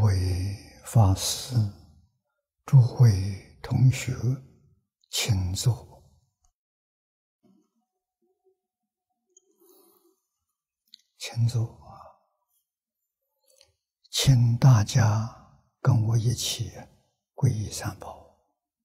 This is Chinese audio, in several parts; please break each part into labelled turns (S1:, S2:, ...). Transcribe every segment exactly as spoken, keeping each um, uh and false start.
S1: 位法师、诸位同学，请坐。请坐啊！请大家跟我一起皈依三宝。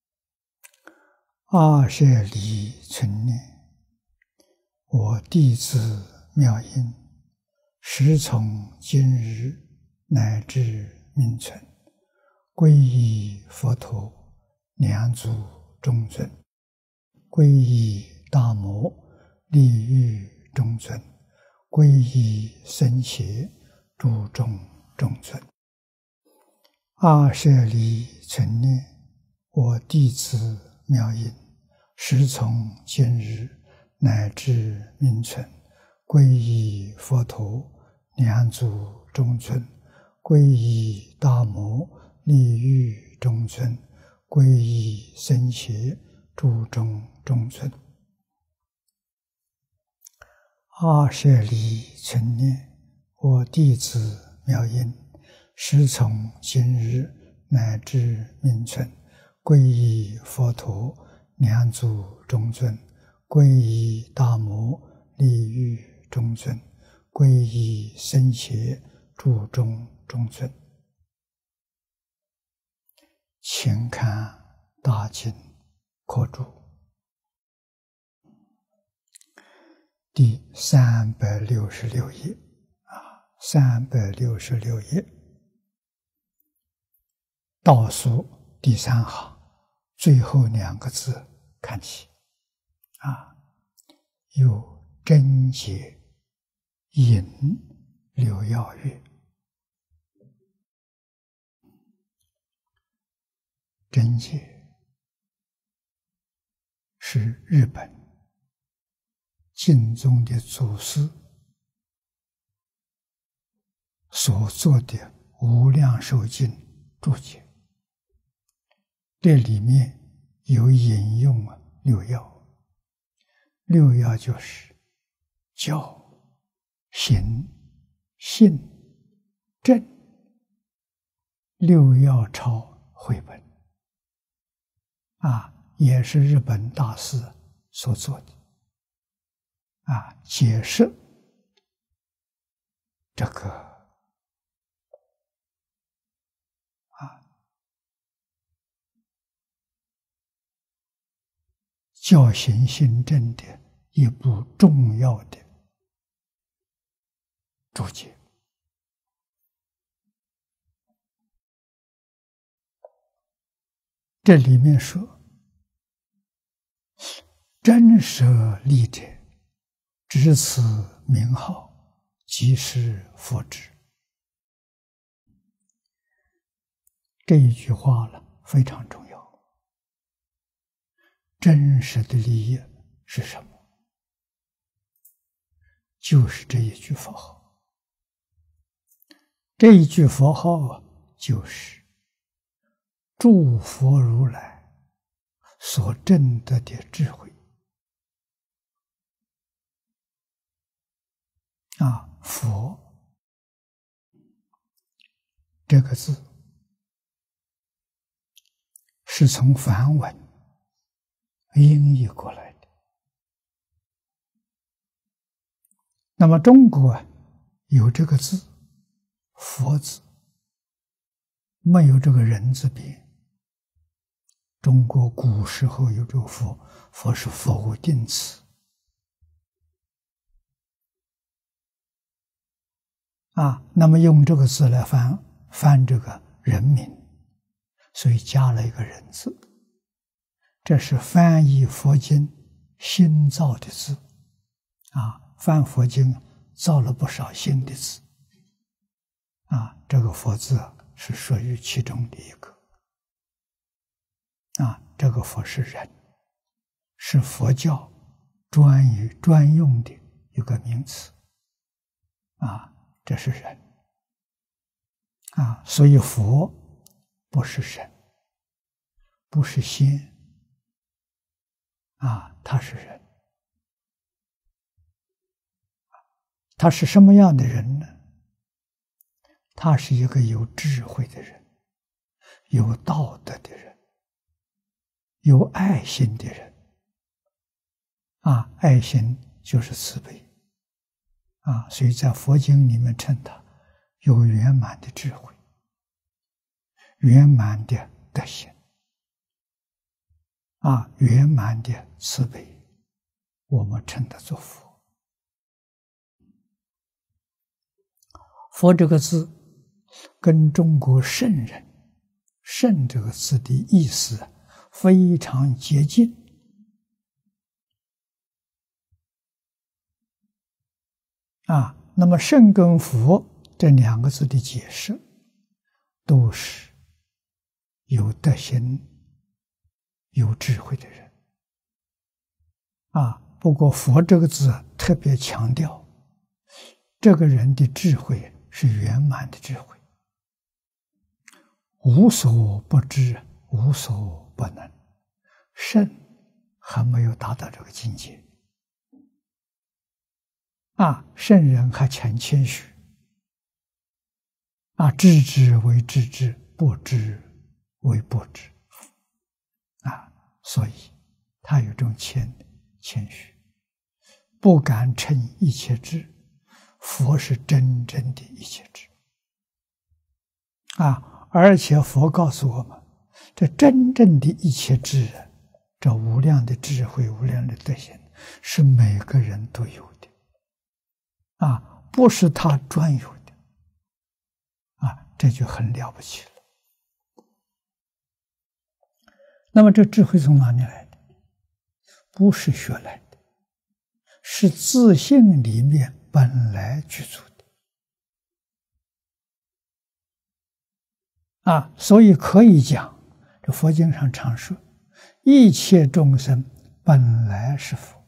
S1: 阿舍离存念，我弟子妙音，时从今日乃至命存，皈依佛陀，两足中尊；皈依大摩，利欲中尊；皈依僧伽，诸众中尊。阿舍离存念，我弟子妙音，时从今日乃至命存，皈依佛陀，两足中尊；皈依大摩，利欲中尊；皈依僧伽，诸众中尊。阿舍离存念，我弟子妙音，时从今日乃至命存，皈依佛陀，两足中尊；皈依大摩，利欲中尊；皈依僧伽，诸众中尊。请看大经课注第三百六十六页啊，三百六十六页倒数第三行最后两个字看起啊，有真解引流耀月。真解是日本净宗的祖师所做的《无量寿经》注解，这里面有引用六要，六要就是教、行、信、正，六要抄绘本啊，也是日本大师所做的啊，解释这个啊教行信正的一部重要的注解。这里面说，真舍利者，知此名号，即是佛智。这一句话呢非常重要。真实的利益是什么？就是这一句佛号。这一句佛号啊，就是诸佛如来所证得的智慧啊，佛这个字是从梵文音译过来的。那么中国有这个字佛字，没有这个人字边。中国古时候有这个佛，佛是否定词啊，那么用这个字来翻翻这个人名，所以加了一个人字。这是翻译佛经新造的字啊，翻佛经造了不少新的字啊，这个佛字是属于其中的一个啊，这个佛是人，是佛教专于专用的一个名词啊，这是人啊，所以佛不是神，不是仙啊，他是人。他是什么样的人呢？ 他是一个有智慧的人，有道德的人，有爱心的人。啊，爱心就是慈悲。啊，所以在佛经里面称他有圆满的智慧，圆满的德行，啊，圆满的慈悲，我们称他做佛。佛这个字跟中国圣人，圣这个字的意思非常接近。啊，那么圣跟佛这两个字的解释，都是有德行、有智慧的人。啊，不过佛这个字特别强调，这个人的智慧是圆满的智慧，无所不知，无所不能。圣还没有达到这个境界。啊，圣人还欠谦虚。啊，知之为知之，不知为不知。啊，所以他有种谦谦虚，不敢称一切智。佛是真正的一切智。啊，而且佛告诉我们，这真正的一切智，这无量的智慧、无量的德行，是每个人都有的。啊，不是他专有的。啊，这就很了不起了。那么这智慧从哪里来的？不是学来的，是自性里面本来具足的。啊，所以可以讲，这佛经上常说，一切众生本来是佛，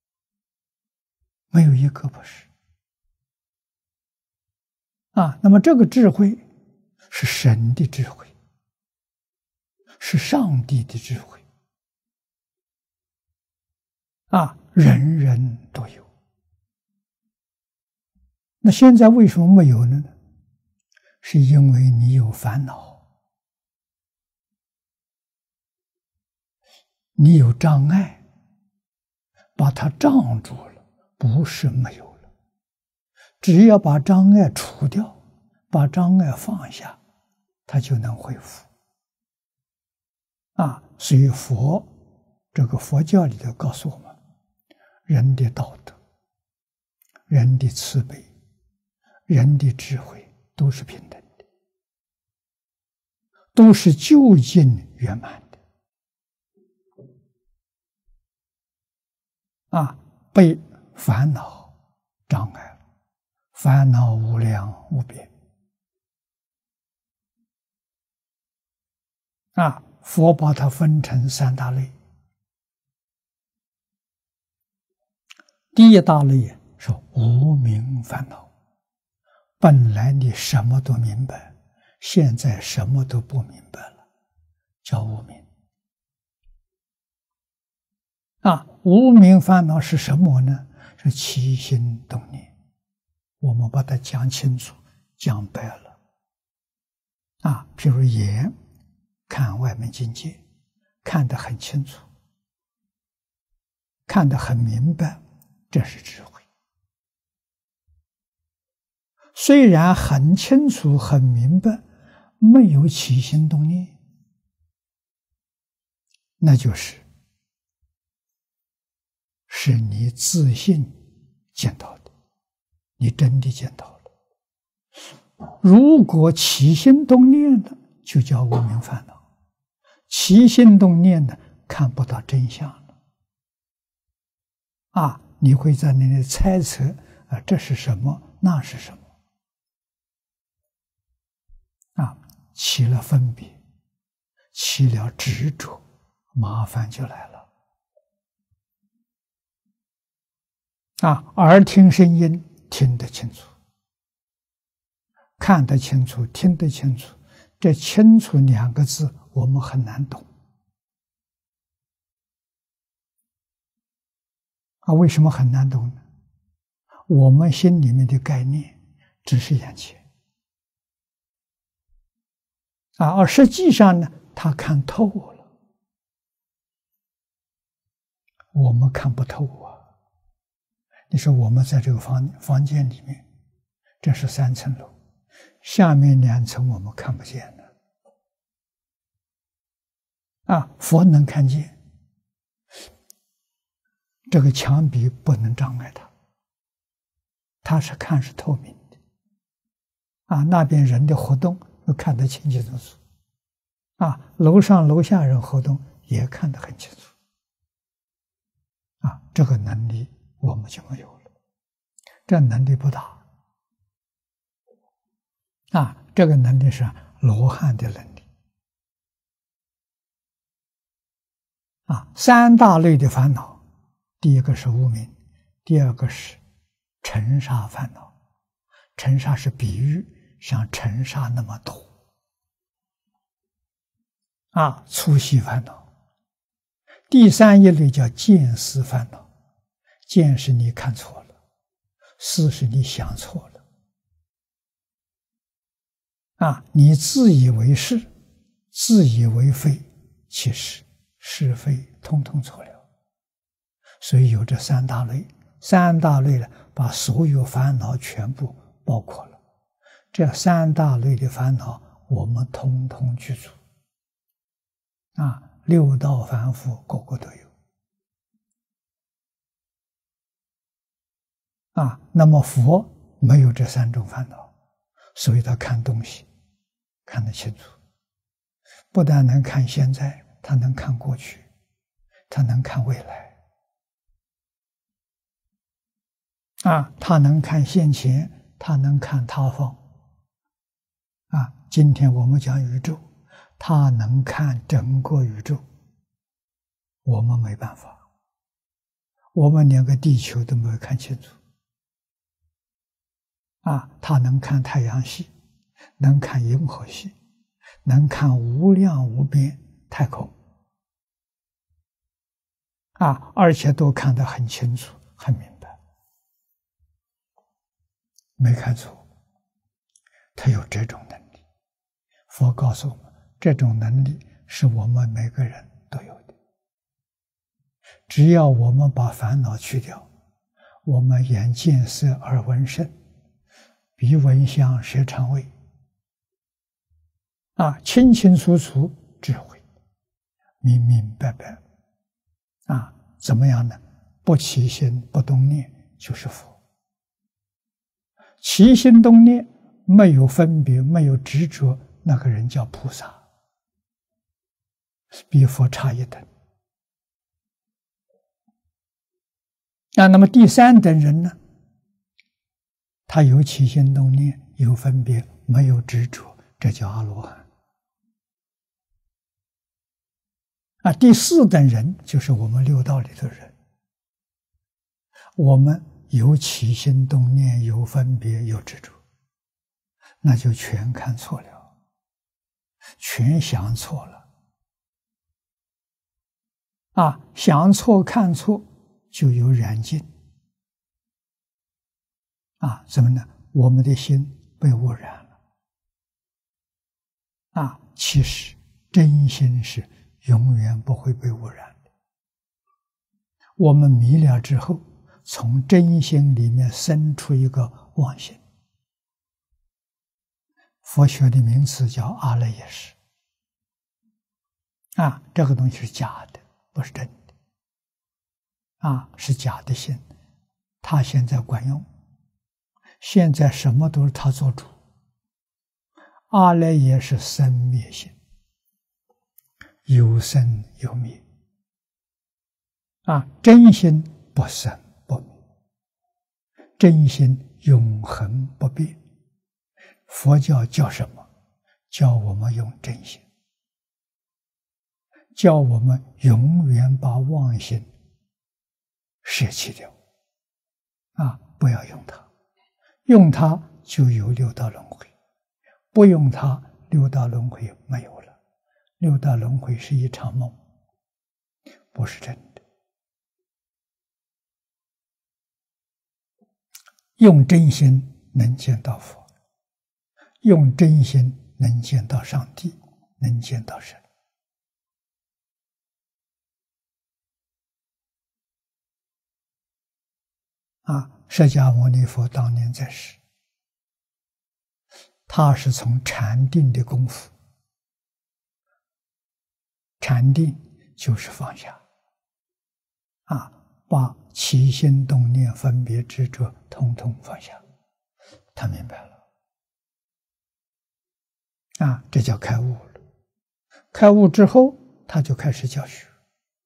S1: 没有一个不是。啊，那么这个智慧是神的智慧，是上帝的智慧。啊，人人都有。那现在为什么没有呢？是因为你有烦恼，你有障碍，把它障住了，不是没有了。只要把障碍除掉，把障碍放下，它就能恢复。啊，所以佛这个佛教里头告诉我们，人的道德、人的慈悲、人的智慧都是平等的，都是究竟圆满的。啊，被烦恼障碍了，烦恼无量无边。啊，佛把它分成三大类。第一大类是无明烦恼，本来你什么都明白，现在什么都不明白了，叫无明。啊，无明烦恼是什么呢？是起心动念。我们把它讲清楚、讲白了。啊，譬如眼看外面境界，看得很清楚，看得很明白，这是智慧。虽然很清楚、很明白，没有起心动念，那就是是你自信见到的，你真的见到了。如果起心动念的，就叫无明烦恼。起心动念的，看不到真相了。啊，你会在那里猜测啊，这是什么，那是什么。啊，起了分别，起了执着，麻烦就来了。啊，耳听声音听得清楚，看得清楚，听得清楚，这清楚两个字我们很难懂。啊，为什么很难懂呢？我们心里面的概念只是眼前， 啊，而实际上呢，他看透了，我们看不透啊。你说我们在这个房房间里面，这是三层楼，下面两层我们看不见的啊，佛能看见，这个墙壁不能障碍它，它是看是透明的啊，那边人的活动都看得清清楚楚啊，楼上楼下人活动也看得很清楚啊，这个能力我们就没有了，这能力不大啊，这个能力是罗汉的能力啊。三大类的烦恼，第一个是无明，第二个是尘沙烦恼。尘沙是比喻，像尘沙那么多啊，粗细烦恼。第三一类叫见思烦恼，见是你看错了，思是你想错了啊，你自以为是，自以为非，其实是非通通错了。所以有这三大类，三大类呢，把所有烦恼全部包括了。这三大类的烦恼，我们通通具足啊，六道凡夫个个都有啊。那么佛没有这三种烦恼，所以他看东西看得清楚，不但能看现在，他能看过去，他能看未来啊，他能看现前，他能看他方啊。今天我们讲宇宙，他能看整个宇宙，我们没办法，我们连个地球都没有看清楚啊。他能看太阳系，能看银河系，能看无量无边太空啊，而且都看得很清楚很明白，没看错，他有这种能力。佛告诉我们，这种能力是我们每个人都有的，只要我们把烦恼去掉，我们眼见色耳闻声，鼻闻香舌尝味啊，清清楚楚智慧，明明白白啊，怎么样呢？不起心不动念就是佛，起心动念没有分别没有执着，那个人叫菩萨，比佛差一等啊。那么第三等人呢，他有起心动念，有分别，没有执着，这叫阿罗汉啊。第四等人就是我们六道里的人，我们有起心动念，有分别，有执着，那就全看错了，全想错了啊！想错看错就有染净啊！怎么呢？我们的心被污染了啊！其实真心是永远不会被污染的。我们迷了之后，从真心里面生出一个妄心，佛学的名词叫阿赖耶识啊，这个东西是假的，不是真的啊，是假的心，他现在管用，现在什么都是他做主。阿赖耶是生灭心，有生有灭啊，真心不生不灭，真心永恒不变。佛教叫什么？叫我们用真心，叫我们永远把妄心舍弃掉啊！不要用它，用它就有六道轮回，不用它，六道轮回没有了。六道轮回是一场梦，不是真的。用真心能见到佛，用真心能见到上帝。 能见到神。啊，释迦牟尼佛当年在世，他是从禅定的功夫，禅定就是放下，啊，把起心动念、分别执着统统放下，他明白了，啊，这叫开悟了。开悟之后，他就开始教学，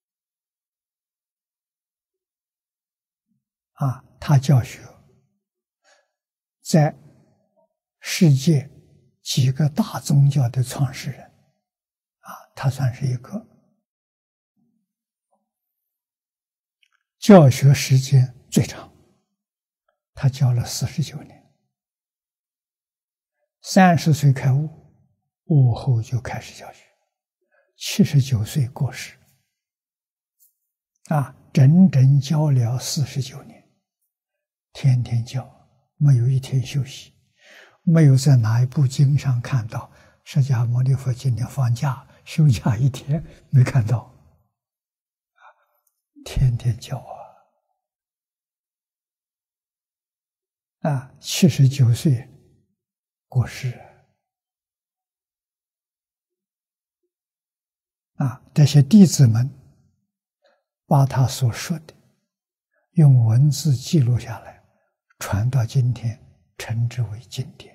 S1: 啊，他教学在世界几个大宗教的创始人，啊，他算是一个。教学时间最长，他教了四十九年，三十岁开悟，悟后就开始教学，七十九岁过世，啊，整整教了四十九年，天天教，没有一天休息，没有在哪一部经上看到释迦牟尼佛今天放假休假一天，没看到，天天教啊。啊，七十九岁过世啊！这些弟子们把他所说的用文字记录下来，传到今天，称之为经典。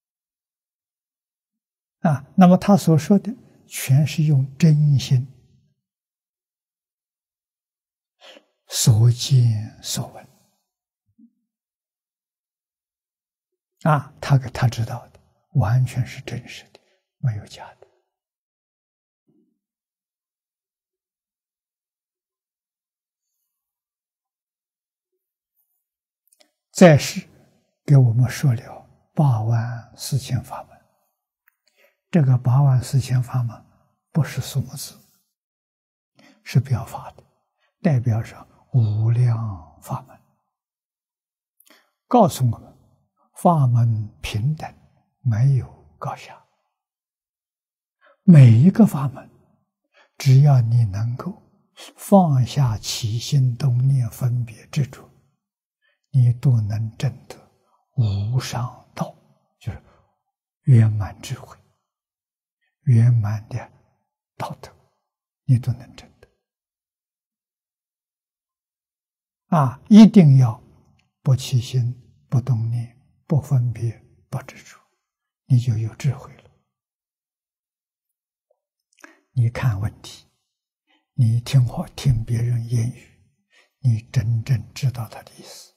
S1: 啊，那么他所说的全是用真心所见所闻。啊，他给他知道的完全是真实的，没有假的。在世给我们说了八万四千法门，这个八万四千法门不是数目字，是表法的，代表着无量法门，告诉我们法门平等，没有高下。每一个法门，只要你能够放下起心动念、分别执着，你都能证得无上道，就是圆满智慧、圆满的道德，你都能证得。啊，一定要不起心、不动念、不分别、不执着，你就有智慧了。你看问题，你听话听别人言语，你真正知道他的意思。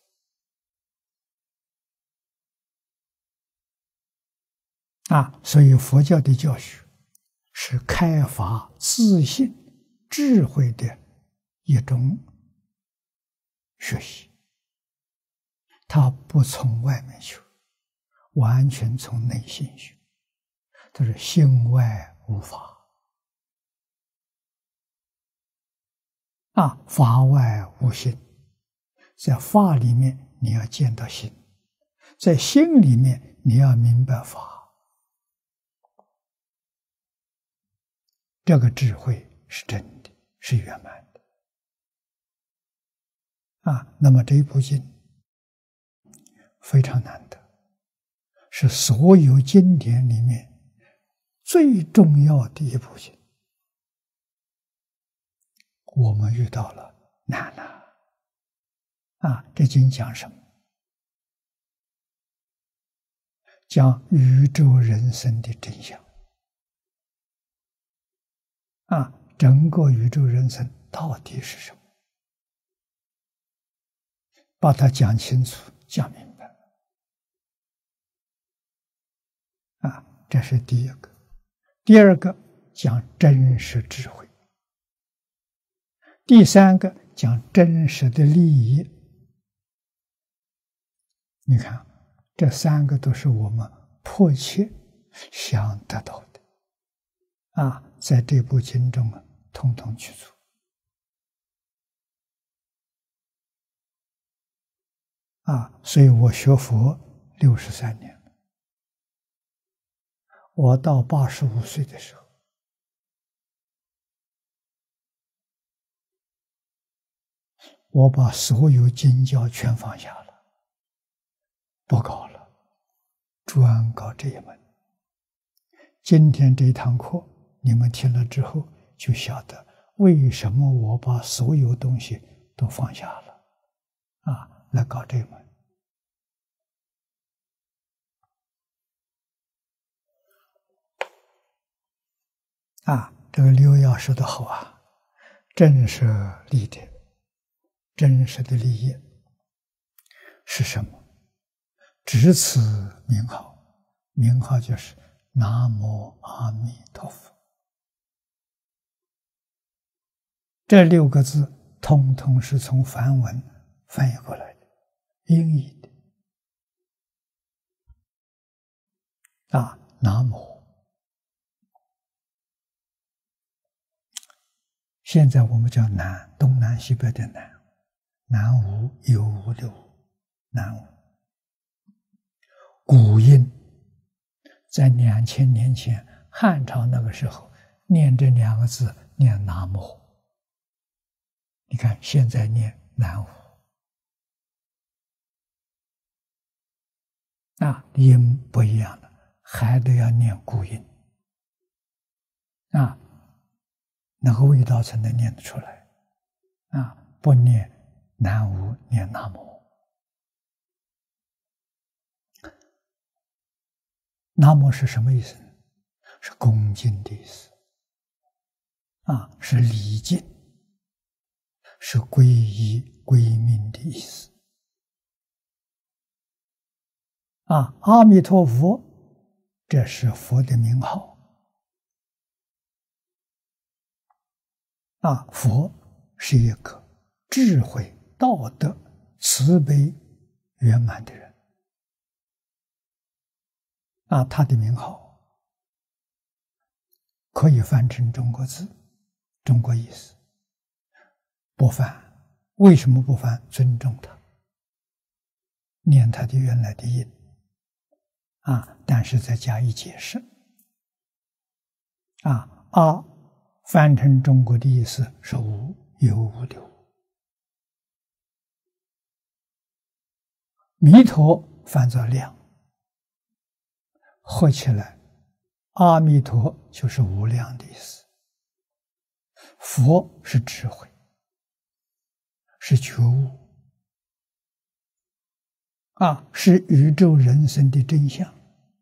S1: 啊，所以佛教的教学是开发自信、智慧的一种学习。他不从外面学，完全从内心学。他是心外无法，啊，法外无心。在法里面你要见到心，在心里面你要明白法。这个智慧是真的，是圆满的。啊，那么这一部经非常难得，是所有经典里面最重要的一部经。我们遇到了难了。啊，这经讲什么？讲宇宙人生的真相。啊，整个宇宙人生到底是什么？把它讲清楚、讲明白。啊，这是第一个。第二个讲真实智慧。第三个讲真实的利益。你看，这三个都是我们迫切想得到的。啊，在这部经中啊，统统去做。啊，所以我学佛六十三年了。我到八十五岁的时候， 我把所有经教全放下了，不搞了，专搞这一门。今天这堂课你们听了之后，就晓得为什么我把所有东西都放下了，啊，来搞这一门。啊，这个刘要说的好啊，真实利的，真实的利益是什么？只此名号，名号就是南无阿弥陀佛。这六个字通通是从梵文翻译过来的，音译的。啊，南无。现在我们叫南，东南西北的南，南无有无的无，南无。古音在两千年前汉朝那个时候念这两个字念南无，你看现在念南无，啊，音不一样了，还得要念古音，啊，那个味道才能念得出来，啊，不念南无，念南无。南无是什么意思呢？是恭敬的意思，啊，是礼敬，是皈依归命的意思。啊，阿弥陀佛，这是佛的名号。啊，佛是一个智慧、道德、慈悲、圆满的人。啊，他的名号可以翻成中国字、中国意思。不翻，为什么不翻？尊重他，念他的原来的音。啊，但是再加以解释。啊，阿翻成中国的意思是无，有无的无。弥陀翻作量，合起来，阿弥陀就是无量的意思。佛是智慧，是觉悟，啊，是宇宙人生的真相。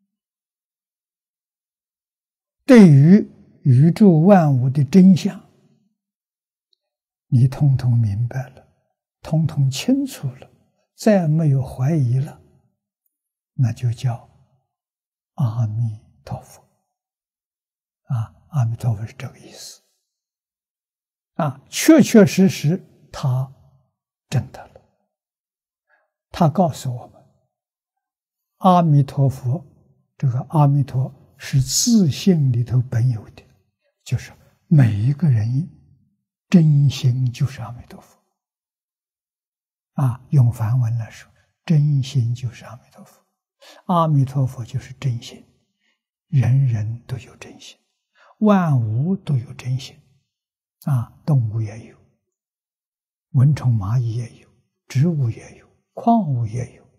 S1: 对于宇宙万物的真相，你通通明白了，通通清楚了，再没有怀疑了，那就叫阿弥陀佛。啊，阿弥陀佛是这个意思。啊，确确实实他证得了。他告诉我们，阿弥陀佛，这个阿弥陀是自性里头本有的，就是每一个人真心就是阿弥陀佛。啊，用梵文来说，真心就是阿弥陀佛。阿弥陀佛就是真心，人人都有真心，万物都有真心。啊，动物也有，蚊虫蚂蚁也有，植物也有，矿物也有。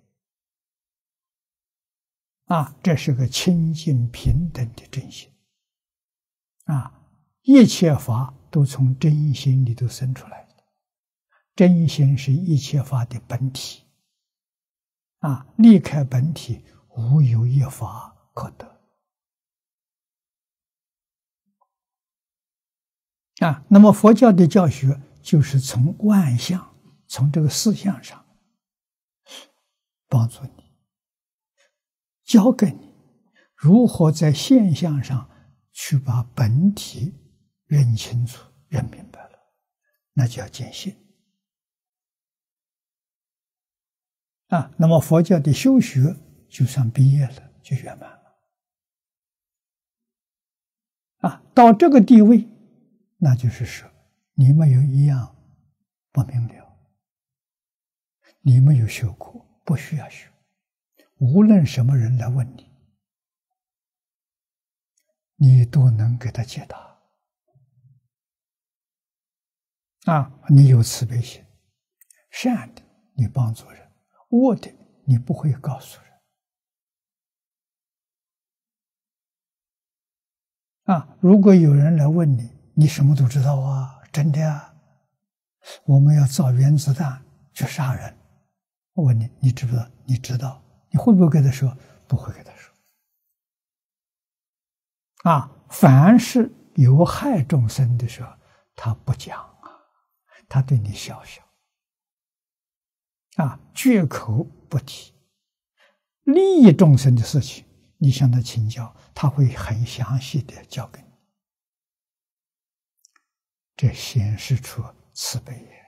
S1: 啊，这是个清净平等的真心。啊，一切法都从真心里头生出来的，真心是一切法的本体。啊，离开本体，无有一法可得。啊，那么佛教的教学就是从万象，从这个事相上帮助你，教给你如何在现象上去把本体认清楚、认明白了，那叫见性。啊，那么佛教的修学就算毕业了，就圆满了。啊，到这个地位，那就是说，你没有一样不明了，你没有学过，不需要学。无论什么人来问你，你都能给他解答。啊，你有慈悲心， 善的你帮助人，恶的你不会告诉人。啊，如果有人来问你，你什么都知道啊，真的呀，我们要造原子弹去杀人，我问你，你知不知道？你知道，你会不会跟他说？不会跟他说。啊，凡是有害众生的时候，他不讲啊，他对你笑笑，啊，绝口不提。利益众生的事情，你向他请教，他会很详细的教给你。这显示出慈悲也。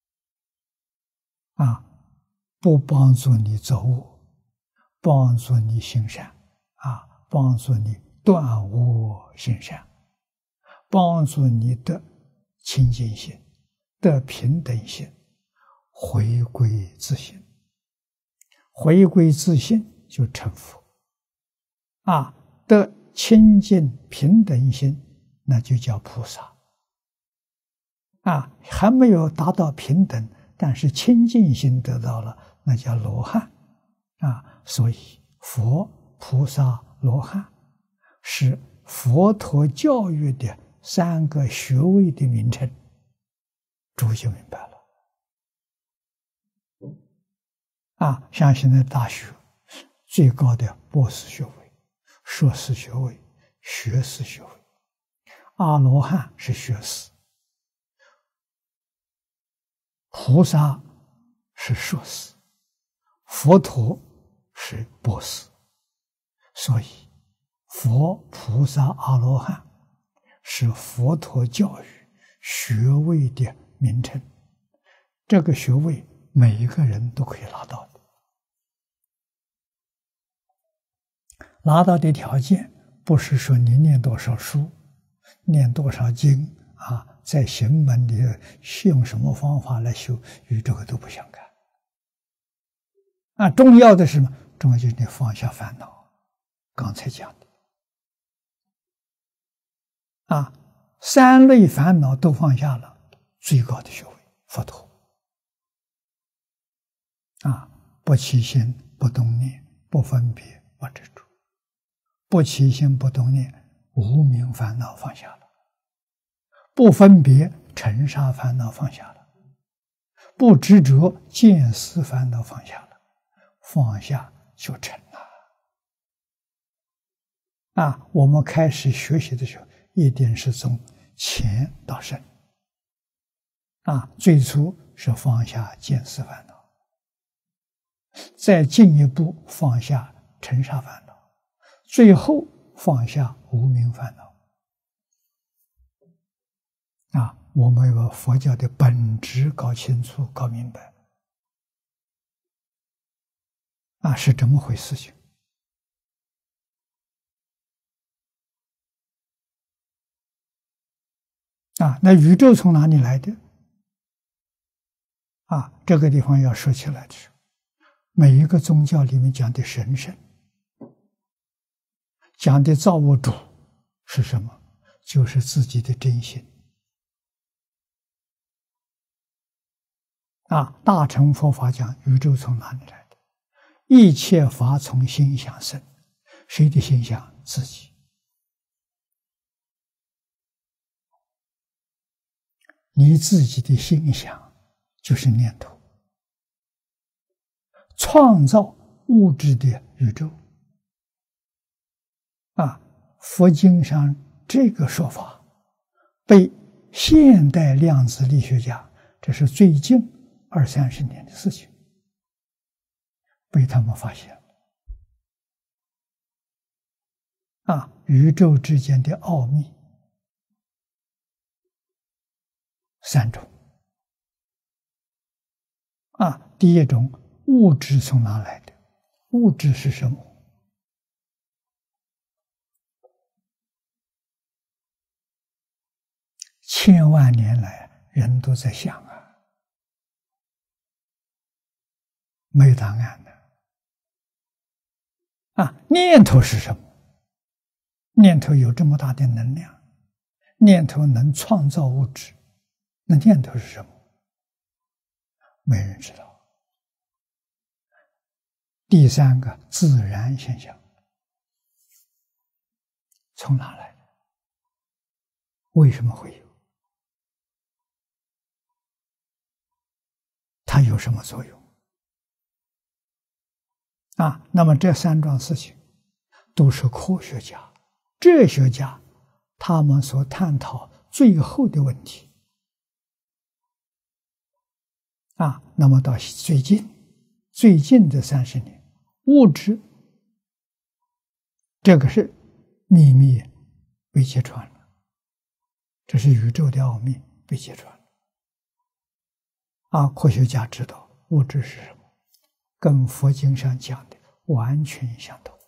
S1: 啊，不帮助你走恶，帮助你行善，啊，帮助你断恶行善，帮助你的清净心、的平等心，回归自性。回归自性就成佛，啊，的清净平等心，那就叫菩萨。啊，还没有达到平等，但是清净心得到了，那叫罗汉。啊，所以佛、菩萨、罗汉是佛陀教育的三个学位的名称，诸位就明白了。啊，像现在大学最高的博士学位、硕士学位、学士学位，阿罗汉是学士，菩萨是硕士，佛陀是博士。所以佛、菩萨、阿罗汉是佛陀教育学位的名称，这个学位每一个人都可以拿到的。拿到的条件不是说你念多少书、念多少经啊，在行门里用什么方法来修，与这个都不相干。啊，重要的是什么？重要就是你放下烦恼，刚才讲的。啊，三类烦恼都放下了，最高的学位，佛陀。啊，不起心，不动念，不分别，不执着。不起心不动念，无明烦恼放下了；不分别，尘沙烦恼放下了；不执着，见思烦恼放下了。放下就成了。啊，我们开始学习的时候，一定是从浅到深。啊，最初是放下见思烦恼，再进一步放下尘沙烦恼。最后放下无明烦恼。啊，我们要把佛教的本质搞清楚、搞明白。啊，是这么回事情。啊，那宇宙从哪里来的？啊，这个地方要说起来的时候，每一个宗教里面讲的神圣。讲的造物主是什么？就是自己的真心。啊，大乘佛法讲宇宙从哪里来的？一切法从心想生。谁的心想？自己。你自己的心想就是念头，创造物质的宇宙。啊，佛经上这个说法被现代量子力学家，这是最近二三十年的事情，被他们发现了。啊，宇宙之间的奥秘三种。啊，第一种，物质从哪来的？物质是什么？千万年来，人都在想啊，没答案的。啊，念头是什么？念头有这么大的能量，念头能创造物质，那念头是什么？ 没人知道。第三个，自然现象，从哪来的？为什么会有？它有什么作用？啊，那么这三桩事情都是科学家、哲学家他们所探讨最后的问题。啊，那么到最近，最近这三十年，物质这个是秘密被揭穿了，这是宇宙的奥秘被揭穿了。啊，科学家知道物质是什么，跟佛经上讲的完全相同。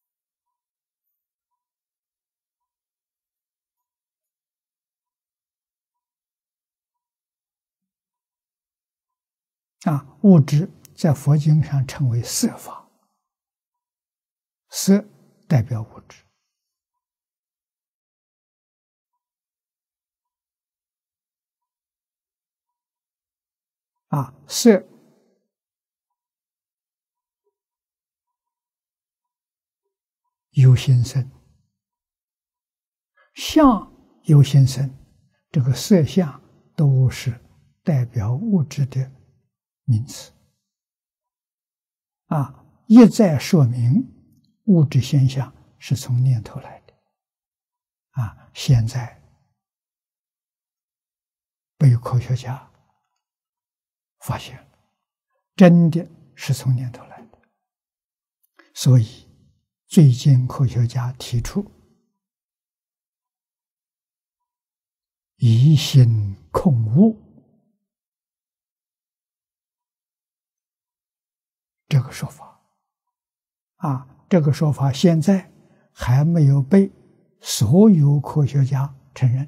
S1: 啊，物质在佛经上称为色法，色代表物质。啊，色由心生，相由心生，这个色相都是代表物质的名词。啊，一再说明物质现象是从念头来的。啊，现在被科学家发现了，真的是从念头来的。所以最近科学家提出疑心控物这个说法。啊，这个说法现在还没有被所有科学家承认。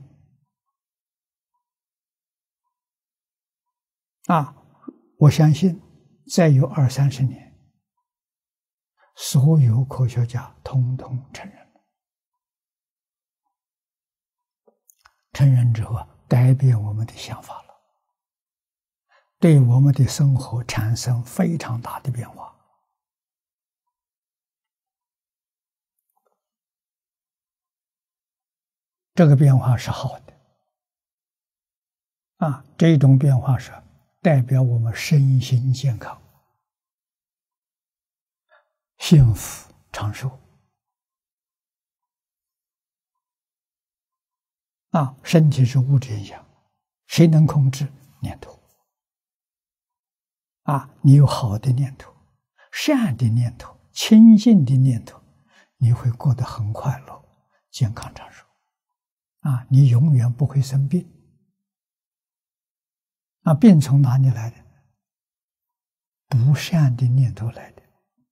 S1: 啊，我相信再有二三十年，所有科学家统统承认。承认之后，改变我们的想法了，对我们的生活产生非常大的变化。这个变化是好的。啊，这种变化是代表我们身心健康、幸福长寿。啊，身体是物质现象，谁能控制？念头。啊，你有好的念头、善的念头、清净的念头，你会过得很快乐、健康长寿。啊，你永远不会生病。啊，病从哪里来的？不善的念头来的。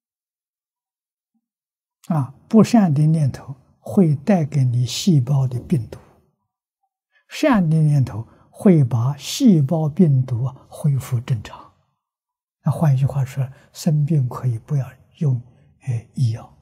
S1: 啊，不善的念头会带给你细胞的病毒，善的念头会把细胞病毒恢复正常。那换一句话说，生病可以不要用呃医药。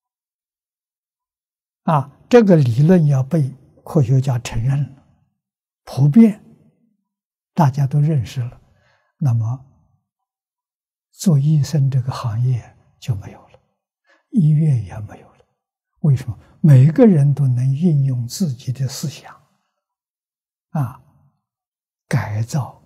S1: 啊，这个理论要被科学家承认了，普遍大家都认识了，那么做医生这个行业就没有了，医院也没有了。为什么？每个人都能运用自己的思想啊，改造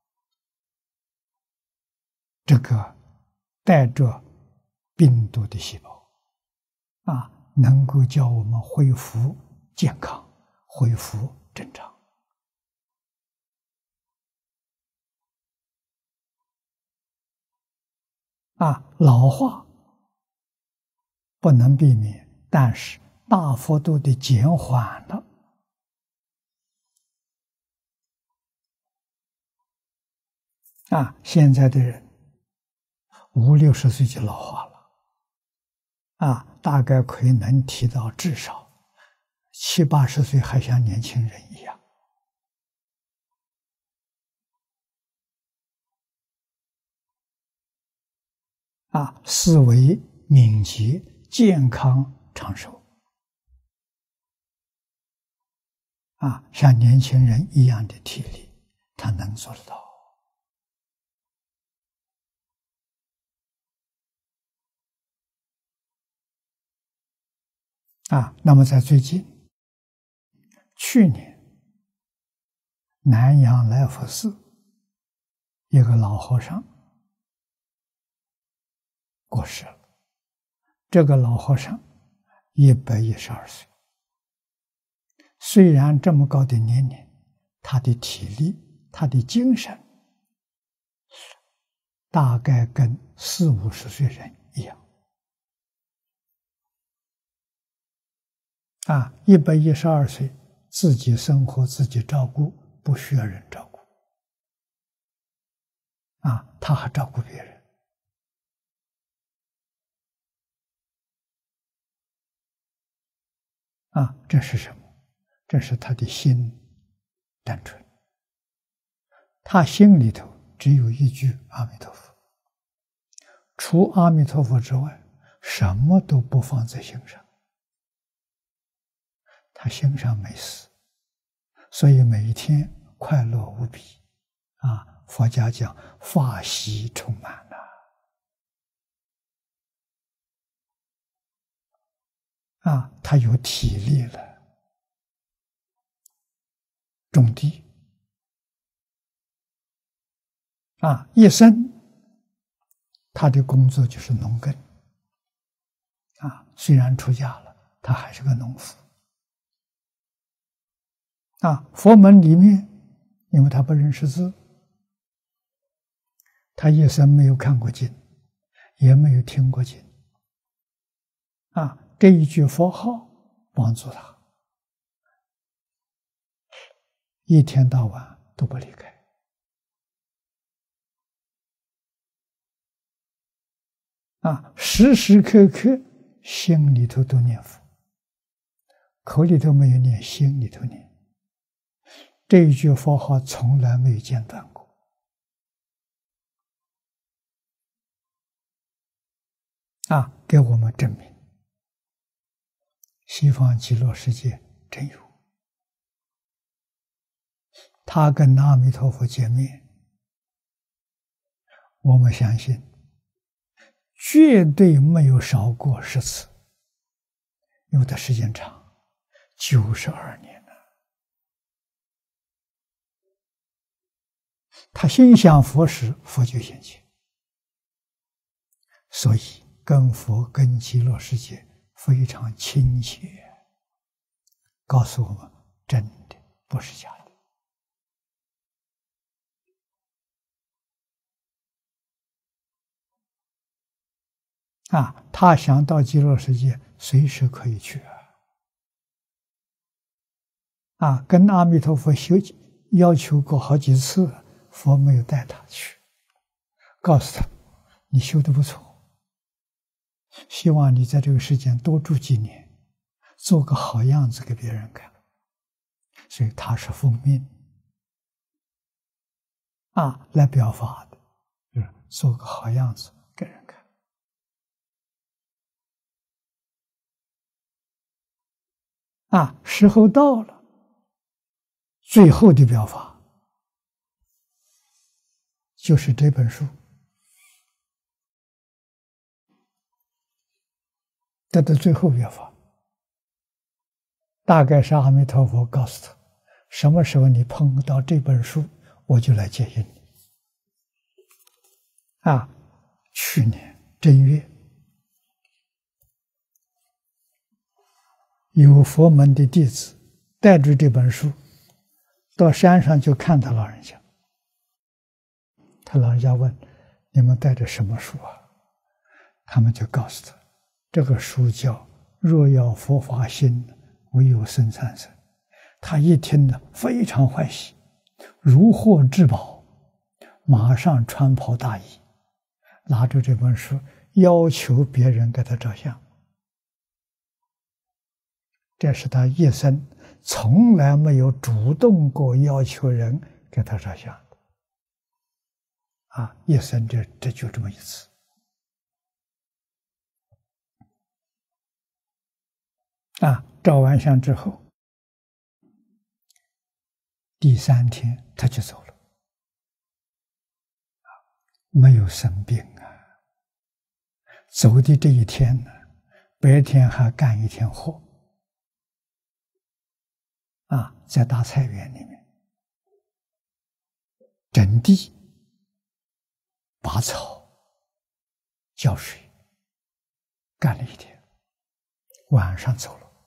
S1: 这个带着病毒的细胞啊，能够叫我们恢复健康，恢复正常。啊，老化不能避免，但是大幅度的减缓了。啊，现在的人五六十岁就老化了。啊，大概可以能提到至少七八十岁还像年轻人一样。啊，思维敏捷、健康长寿。啊，像年轻人一样的体力，他能做得到。 啊，那么在最近，去年南阳来福寺一个老和尚过世了。这个老和尚一百一十二岁，虽然这么高的年龄，他的体力、他的精神，大概跟四五十岁人一样。啊，一百一十二岁，自己生活自己照顾，不需要人照顾。啊，他还照顾别人。啊，这是什么？这是他的心单纯，他心里头只有一句阿弥陀佛，除阿弥陀佛之外，什么都不放在心上。他心上没事，所以每一天快乐无比。啊，佛家讲法喜充满了。啊，他有体力了，种地。啊，一生他的工作就是农耕。啊，虽然出家了，他还是个农夫。啊，佛门里面，因为他不认识字，他一生没有看过经，也没有听过经。啊，这一句佛号帮助他，一天到晚都不离开。啊，时时刻刻心里头都念佛，口里头没有念，心里头念。这一句佛号从来没有间断过。啊，给我们证明西方极乐世界真有。他跟阿弥陀佛见面，我们相信绝对没有少过十次，因为他时间长，九十二年了。他心想佛时，佛就现前，所以跟佛跟极乐世界非常亲切，告诉我们真的不是假的。啊，他想到极乐世界，随时可以去啊！啊，跟阿弥陀佛修要求过好几次，佛没有带他去，告诉他：“你修得不错，希望你在这个世间多住几年，做个好样子给别人看。”所以他是奉命啊来表法的，就是做个好样子给人看。啊，时候到了，最后的表法就是这本书。这的最后表法，大概是阿弥陀佛告诉他，什么时候你碰到这本书，我就来接引你。啊，去年正月，有佛门的弟子带着这本书到山上去看他老人家。他老人家问：“你们带着什么书啊？”他们就告诉他，这个书叫《若要佛法兴，唯有僧参僧》。他一听呢，非常欢喜，如获至宝，马上穿袍大衣，拿着这本书要求别人给他照相。这是他一生从来没有主动过要求人给他照相的。啊，一生这这就这么一次。啊，照完相之后，第三天他就走了，没有生病啊。走的这一天呢，白天还干一天活， 啊，在大菜园里面整地、拔草、浇水，干了一天，晚上走了。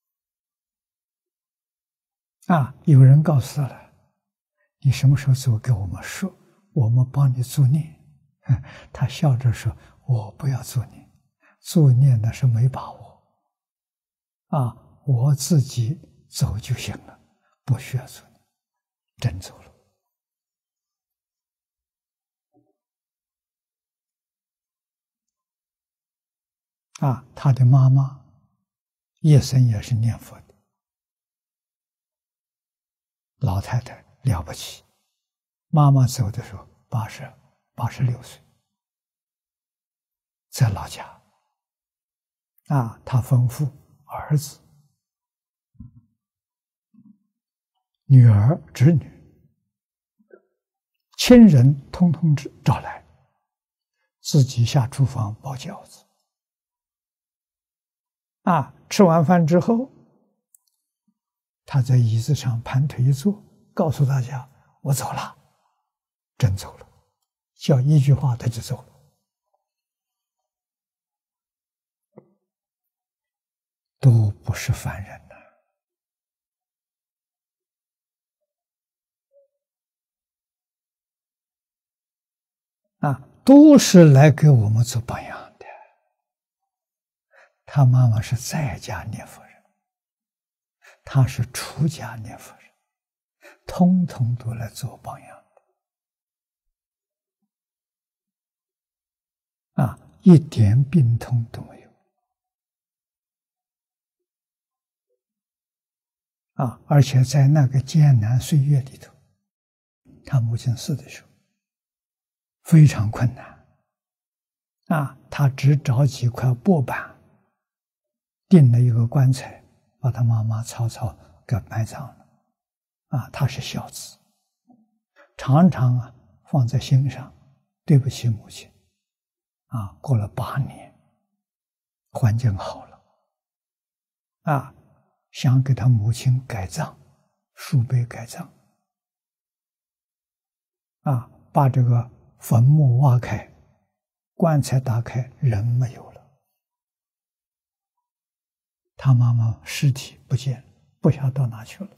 S1: 啊，有人告诉他了，你什么时候走给我们说，我们帮你助念。他笑着说，我不要助念，助念那是没把握啊，我自己走就行了，不需要助念。真走了。啊，他的妈妈叶生也是念佛的老太太，了不起。妈妈走的时候八十八十六岁，在老家。啊，他吩咐儿子、女儿、侄女、亲人通通找来，自己下厨房包饺子。啊，吃完饭之后，他在椅子上盘腿一坐，告诉大家：“我走了。”真走了，叫一句话他就走了。都不是凡人呐！啊，都是来给我们做榜样的。他妈妈是在家念佛人，他是出家念佛人，通通都来做榜样的。啊，一点病痛都没有。啊，而且在那个艰难岁月里头，他母亲死的时候非常困难。啊，他只找几块薄板，钉了一个棺材，把他妈妈草草给埋葬了。啊，他是孝子，常常啊放在心上，对不起母亲。啊，过了八年，环境好了，啊，想给他母亲改葬，树碑改葬。啊，把这个坟墓挖开，棺材打开，人没有了。他妈妈尸体不见，不晓得到哪去了。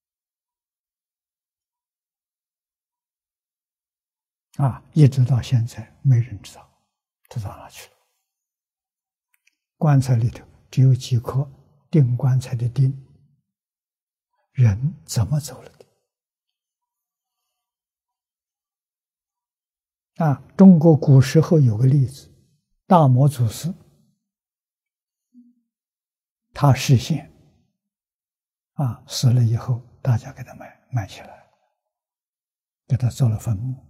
S1: 啊，一直到现在没人知道他到哪去了。棺材里头只有几颗钉棺材的钉，人怎么走了的？啊，中国古时候有个例子，大摩祖师，他示现，啊，死了以后，大家给他埋埋起来，给他做了坟墓。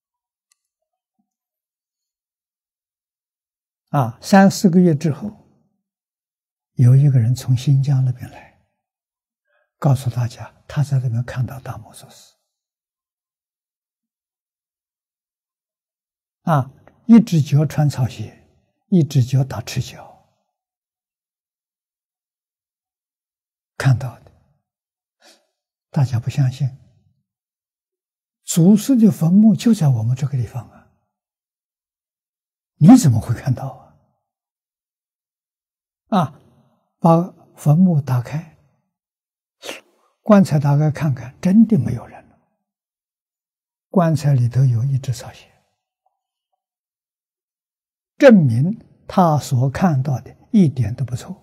S1: 啊，三四个月之后，有一个人从新疆那边来，告诉大家他在那边看到大摩祖师。啊，一只脚穿草鞋，一只脚打赤脚，看到的。大家不相信，祖师的坟墓就在我们这个地方啊，你怎么会看到啊？啊，把坟墓打开，棺材打开看看，真的没有人了。棺材里头有一只草鞋，证明他所看到的一点都不错。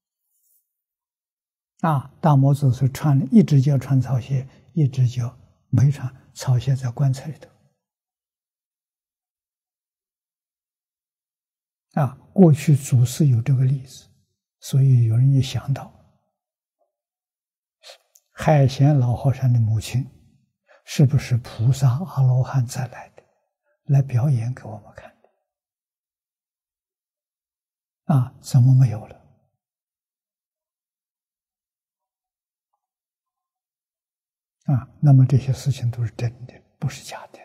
S1: 啊，大摩祖师穿了一只脚穿草鞋，一只脚没穿，草鞋在棺材里头。啊，过去祖师有这个例子，所以有人一想到，海贤老和尚的母亲是不是菩萨阿罗汉再来的，来表演给我们看的？啊，怎么没有了？啊，那么这些事情都是真的，不是假的。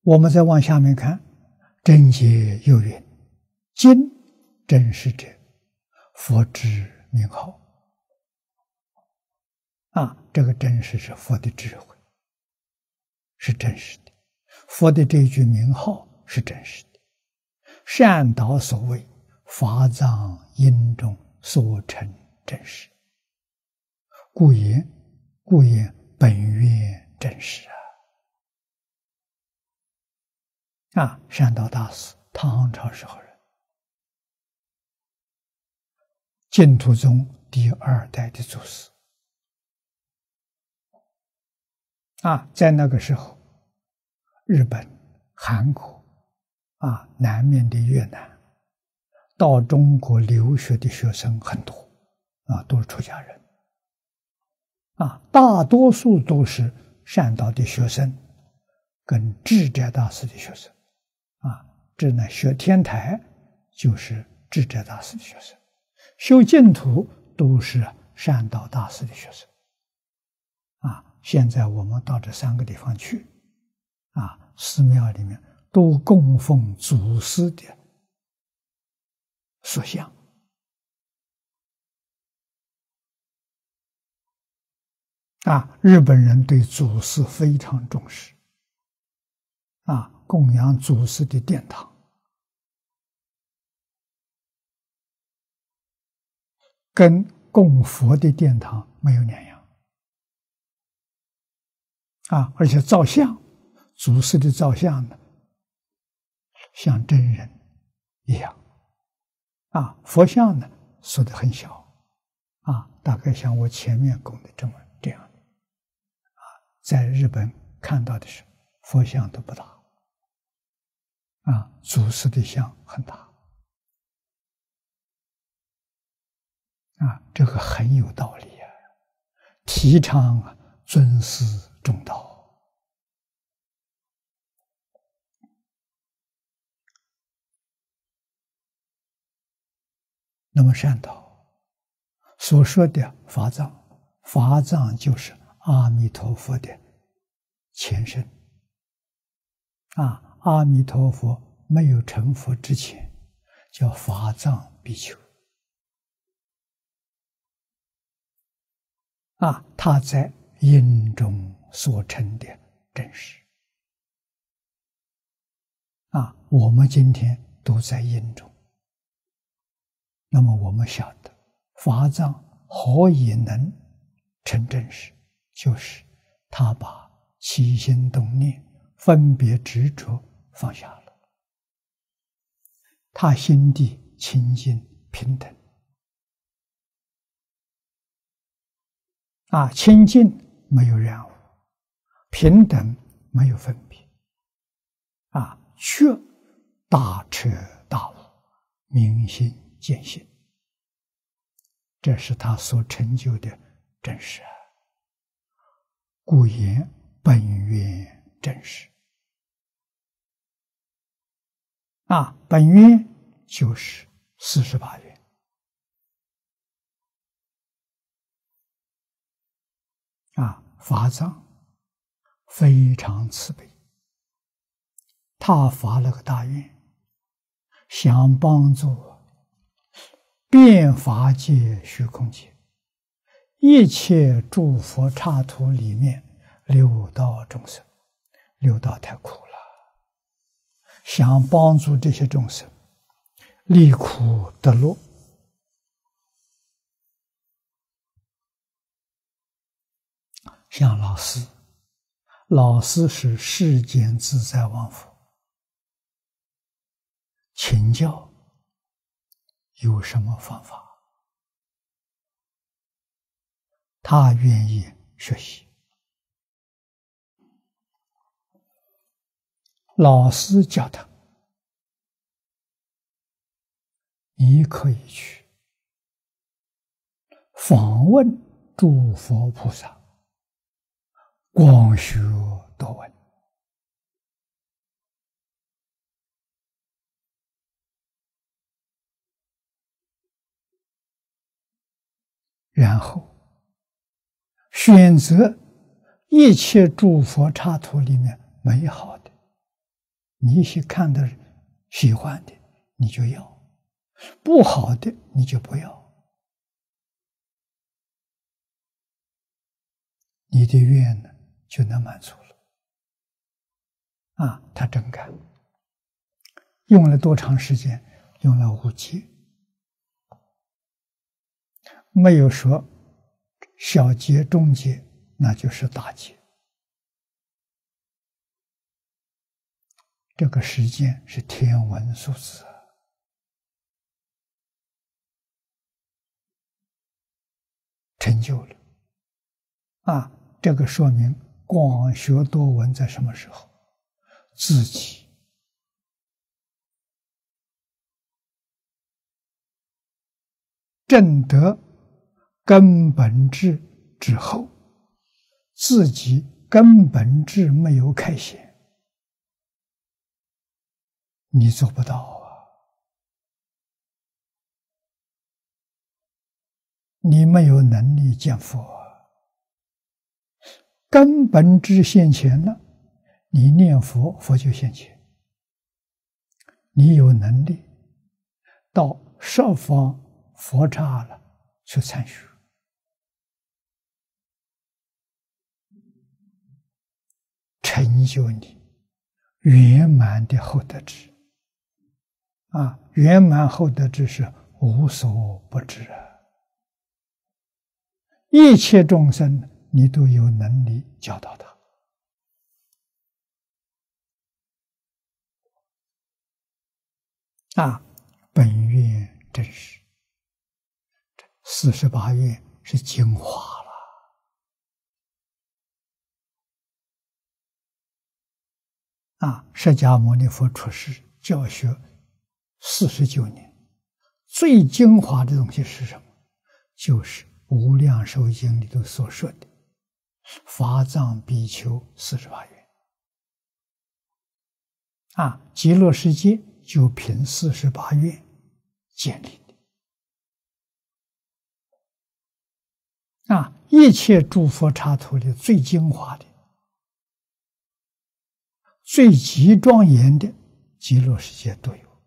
S1: 我们再往下面看，真解又云：今真实者，佛之名号。啊，这个真实是佛的智慧，是真实的；佛的这句名号是真实的。善导所谓法藏因中所成真实，故言故言本愿真实啊！啊，善导大师，唐朝时候人，净土宗第二代的祖师啊，在那个时候，日本、韩国啊，南面的越南，到中国留学的学生很多啊，都是出家人啊，大多数都是善导的学生，跟智者大师的学生啊，这呢学天台就是智者大师的学生，修净土都是善导大师的学生啊。现在我们到这三个地方去啊，寺庙里面都供奉祖师的塑像啊，日本人对祖师非常重视啊，供养祖师的殿堂跟供佛的殿堂没有两样啊，而且造像，祖师的造像呢，像真人一样啊，佛像呢缩得很小啊，大概像我前面供的这么这样的啊，在日本看到的是佛像都不大啊，祖师的像很大啊，这个很有道理啊，提倡啊尊师重道。那么善导所说的法藏，法藏就是阿弥陀佛的前身啊，阿弥陀佛没有成佛之前叫法藏比丘啊，他在因中所成的真实啊，我们今天都在因中。那么我们晓得法藏何以能成真实，就是他把起心动念分别执着放下了，他心地清净平等啊，清净没有染污，平等没有分别啊，觉大彻大悟，明心见性，这是他所成就的真实啊，故言本愿真实啊，本愿就是四十八愿啊，法藏非常慈悲，他发了个大愿，想帮助遍法界虚空界一切诸佛刹土里面六道众生，六道太苦了，想帮助这些众生离苦得乐。像老师，老师是世间自在王佛，请教有什么方法，他愿意学习。老师教他，你可以去访问诸佛菩萨，广学多闻，然后选择一切诸佛刹土里面美好的你喜看的喜欢的你就要，不好的你就不要，你的愿呢就能满足了。啊，他真干，用了多长时间？用了五劫，没有说小劫、中劫，那就是大劫。这个时间是天文数字成就了。啊，这个说明广学多闻在什么时候？自己证得根本智之后，自己根本智没有开显，你做不到啊！你没有能力见佛，根本智现前了，你念佛，佛就现前。你有能力到十方佛刹了去参学，成就你圆满的厚德智。啊，圆满厚德智是无所不知啊！一切众生你都有能力教导他。啊，本愿真实，四十八愿是精华了。啊，释迦牟尼佛出世教学四十九年，最精华的东西是什么？就是《无量寿经》里头所说的法藏比丘四十八愿。啊，极乐世界就凭四十八愿建立的。啊，一切诸佛刹土里最精华的、最极庄严的极乐世界都有。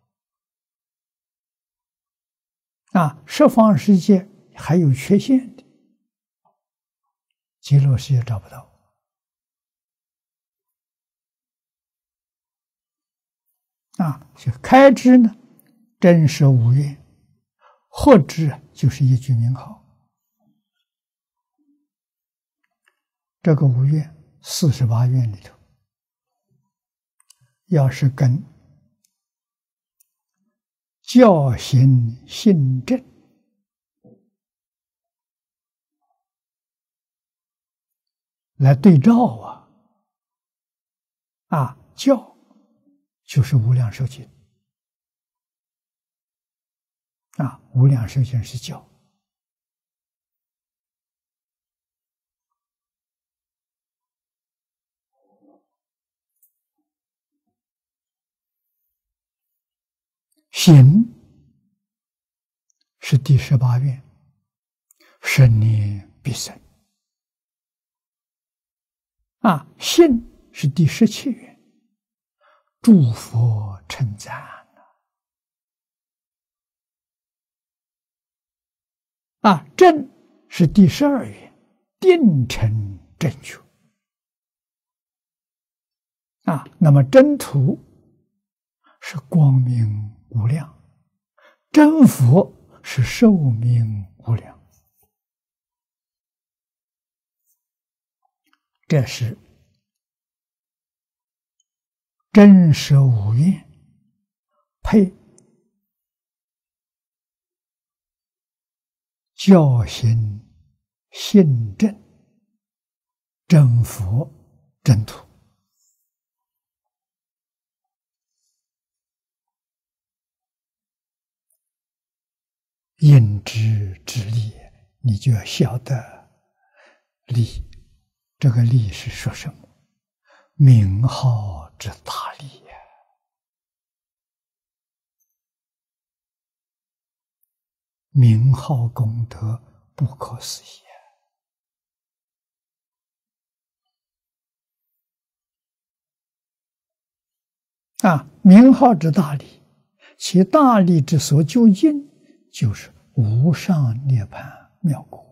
S1: 啊，十方世界还有缺陷的，极乐世界找不到。啊，就开支呢，真实无愿；获知就是一句名号。这个无愿四十八愿里头，要是跟教行信正来对照啊，啊，教就是无量寿经啊，无量寿经是教。行是第十八愿，生念必生。啊，信是第十七愿，诸佛称赞。啊，正是第十二愿，定成正觉。啊，那么真土是光明无量，真佛是寿命无量。这是真实无愿配教行信正真佛真土。应知之理，你就要晓得理。这个理是说什么？名号之大利呀！名号功德不可思议啊，名号之大利，其大利之所究竟，就是无上涅槃妙果。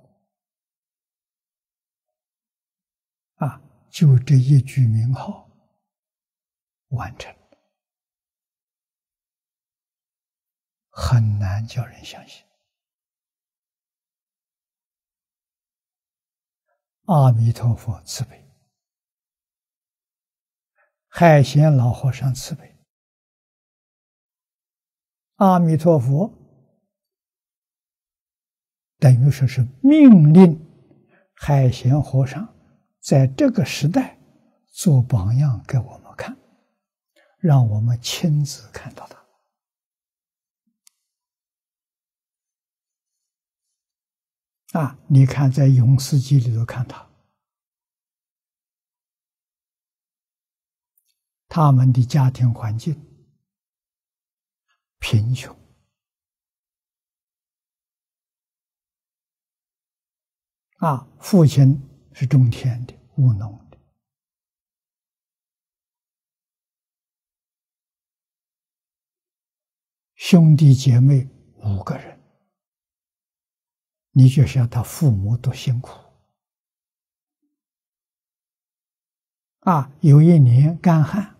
S1: 啊，就这一句名号完成，很难叫人相信。阿弥陀佛慈悲，海贤老和尚慈悲，阿弥陀佛等于说是命令海贤和尚在这个时代做榜样给我们看，让我们亲自看到他。啊，你看在永世记里头看他，他们的家庭环境贫穷，啊，父亲是种田的，务农的，兄弟姐妹五个人。你就想他父母多辛苦啊！有一年干旱，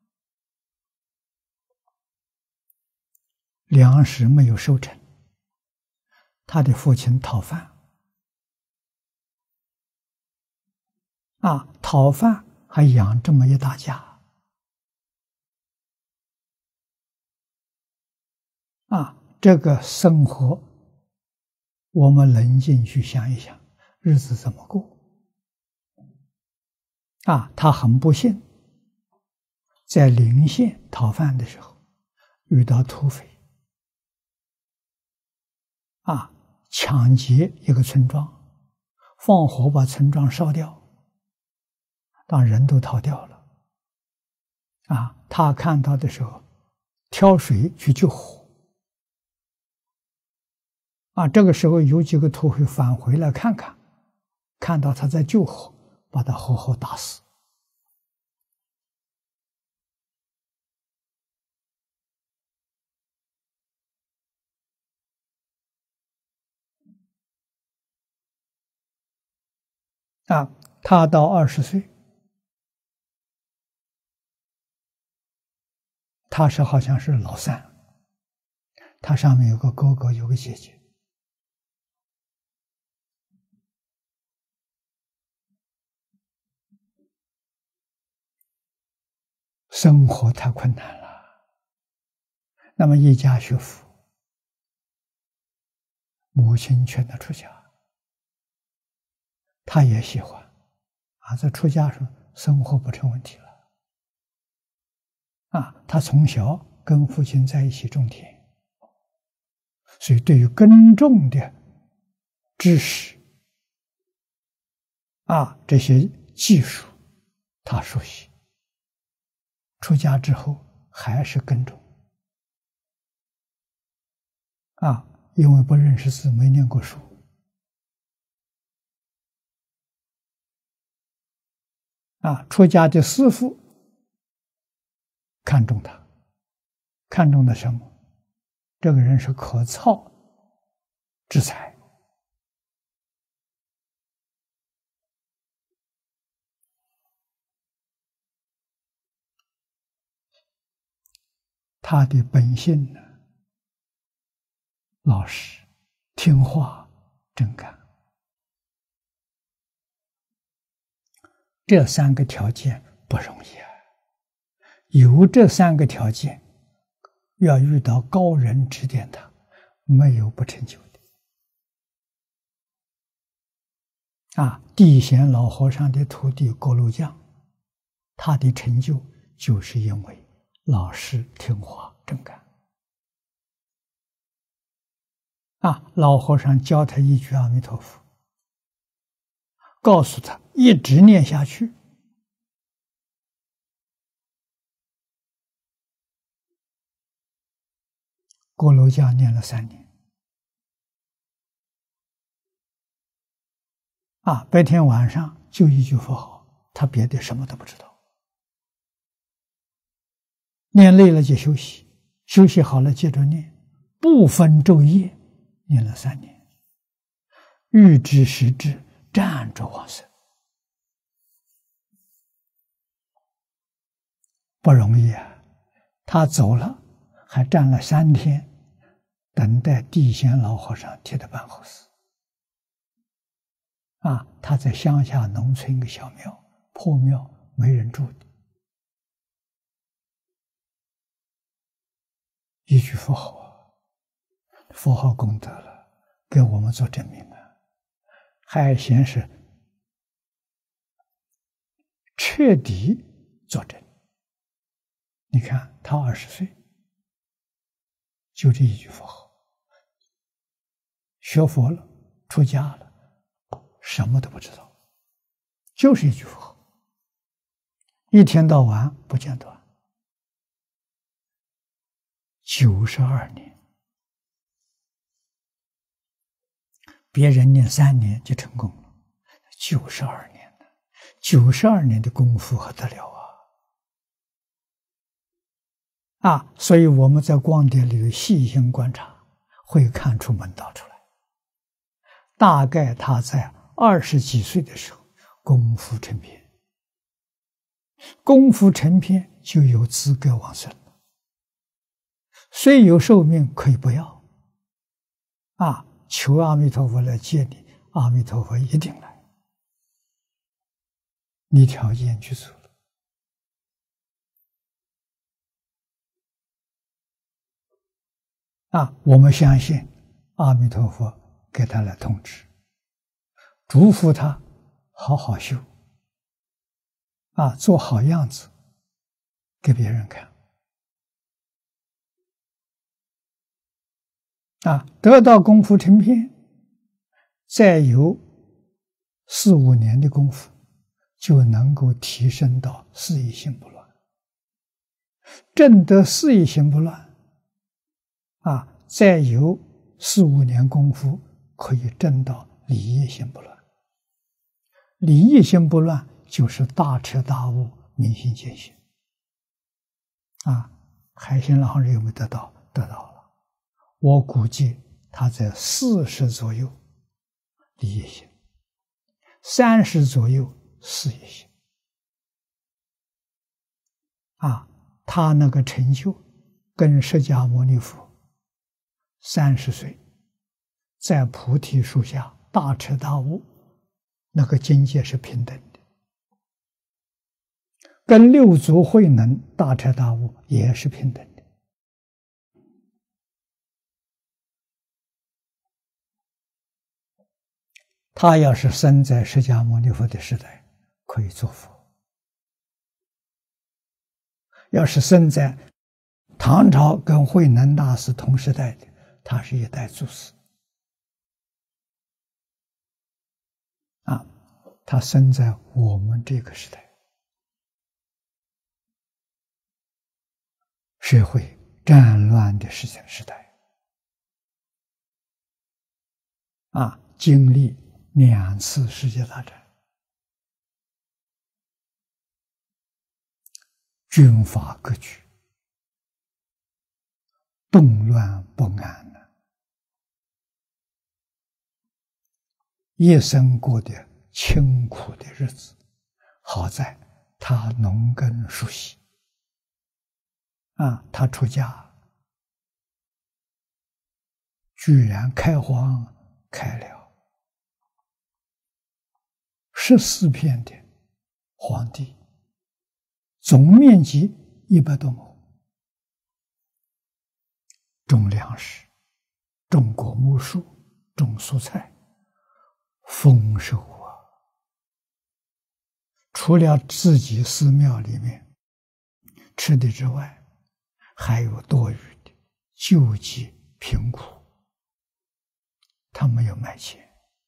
S1: 粮食没有收成，他的父亲讨饭啊，讨饭还养这么一大家啊，这个生活。我们冷静去想一想，日子怎么过？啊，他很不幸，在临县讨饭的时候遇到土匪，啊，抢劫一个村庄，放火把村庄烧掉，当人都逃掉了。啊，他看到的时候，挑水去救火。啊，这个时候有几个土匪返回来看看，看到他在救火，把他活活打死。啊，他到二十岁，他是好像是老三，他上面有个哥哥，有个姐姐。生活太困难了，那么一家学佛，母亲劝他出家，他也喜欢，啊，在出家时生活不成问题了，啊，他从小跟父亲在一起种田，所以对于耕种的知识，啊，这些技术，他熟悉。出家之后还是耕种，啊，因为不认识字，没念过书，啊，出家的师父看中他，看中的什么？这个人是可操之才，他的本性呢，老实、听话、真干，这三个条件不容易啊。有这三个条件，要遇到高人指点他，没有不成就的。啊，地贤老和尚的徒弟郭路将，他的成就就是因为老实听话真干。啊，老和尚教他一句阿弥陀佛，告诉他一直念下去，郭路将念了三年。啊，白天晚上就一句佛号，他别的什么都不知道。 念累了就休息，休息好了接着念，不分昼夜，念了三年，欲知时至，站着往生，不容易啊！他走了，还站了三天，等待地仙老和尚替他办后事。啊，他在乡下农村一个小庙，破庙，没人住的，一句佛号啊，佛号功德了，给我们做证明了，还显示彻底作证。你看他二十岁，就这一句佛号，学佛了，出家了，什么都不知道，就是一句佛号，一天到晚不间断，九十二年，别人念三年就成功了，九十二年的，九十二年的功夫还得了啊！啊，所以我们在光碟里有细心观察，会看出门道出来。大概他在二十几岁的时候，功夫成片，功夫成片就有资格往生了。虽有寿命，可以不要。啊，求阿弥陀佛来接你，阿弥陀佛一定来。你条件具足了。啊，我们相信阿弥陀佛给他来通知，嘱咐他好好修，啊，做好样子给别人看，啊，得到功夫成片，再有四五年的功夫，就能够提升到四意心不乱，证得四意心不乱。啊，再有四五年功夫，可以证到理业心不乱。理业心不乱，就是大彻大悟、明心见性。啊，海鲜老和尚有没有得到？得到了。我估计他在四十左右理业心，三十左右事业心。啊，他那个成就跟释迦牟尼佛三十岁，在菩提树下大彻大悟，那个境界是平等的，跟六祖慧能大彻大悟也是平等的。他要是生在释迦牟尼佛的时代，可以做佛；要是生在唐朝跟慧能大师同时代的，他是一代祖师。啊，他生在我们这个时代，社会战乱的时时代，啊，经历两次世界大战，军阀割据，动乱不安呢，一生过得清苦的日子，好在他农耕熟悉，啊，他出家，居然开荒开了十四片的荒地，总面积一百多亩。种粮食，种果木树，种蔬菜，丰收啊！除了自己寺庙里面吃的之外，还有多余的救济贫苦。他没有卖钱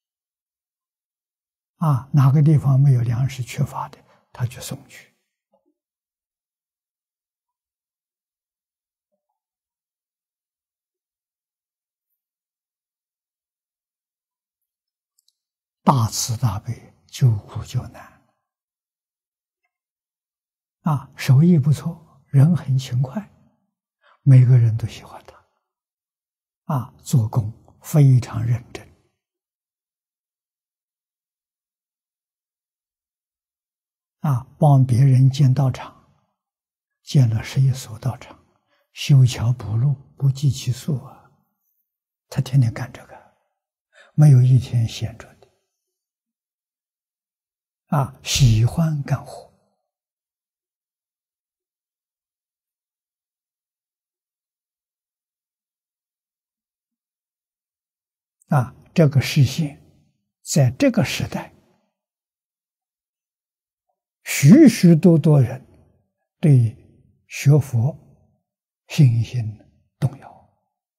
S1: 啊，哪个地方没有粮食缺乏的，他就送去。大慈大悲，救苦救难，啊，手艺不错， 人很勤快，每个人都喜欢他。啊，做工非常认真。啊，帮别人建道场，建了十一所道场，修桥补路，不计其数啊！他天天干这个，没有一天闲着的。啊，喜欢干活。啊，这个视线，在这个时代，许许多多人对学佛信心动摇，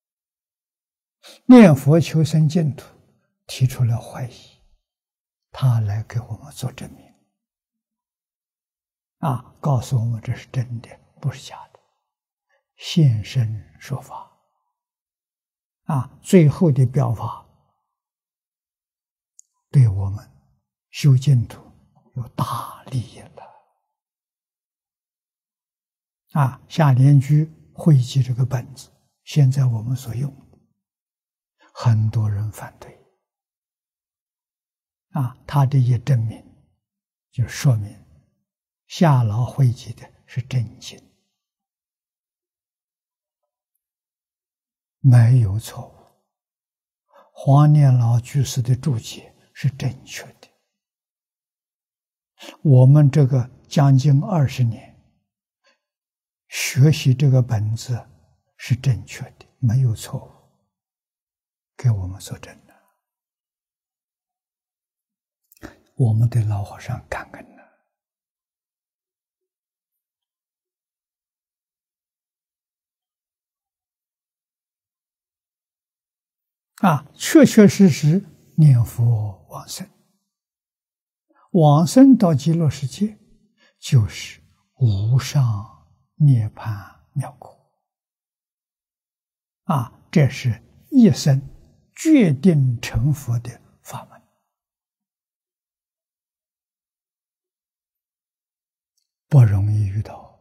S1: 念佛求生净土提出了怀疑，他来给我们做证明。啊，告诉我们这是真的，不是假的，现身说法。啊，最后的表法对我们修净土有大利益了。啊，下联居汇集这个本子，现在我们所用的，很多人反对。啊，他这一证明，就说明夏老汇集的是真经，没有错误。黄念老居士的注解是正确的。我们这个将近二十年学习这个本子是正确的，没有错误，给我们作证了。我们对老和尚感恩了。啊，确确实实念佛往生，往生到极乐世界，就是无上涅槃妙果。啊，这是一生决定成佛的法门。不容易遇到。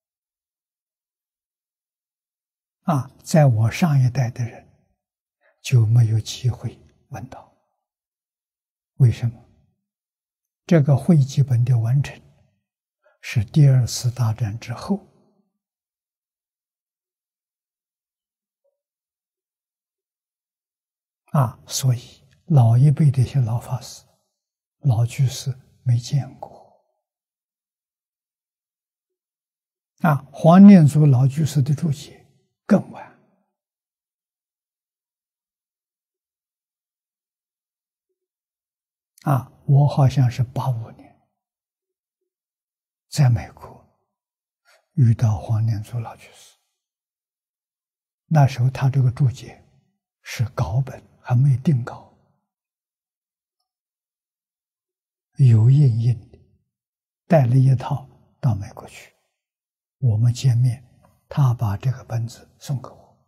S1: 啊，在我上一代的人就没有机会闻到。为什么？这个汇集本的完成是第二次大战之后。啊，所以老一辈的一些老法师、老居士没见过。啊，黄念祖老居士的注解更晚。啊，我好像是八五年在美国遇到黄念祖老居士，那时候他这个注解是稿本，还没定稿，有印印的，带了一套到美国去。我们见面，他把这个本子送给我，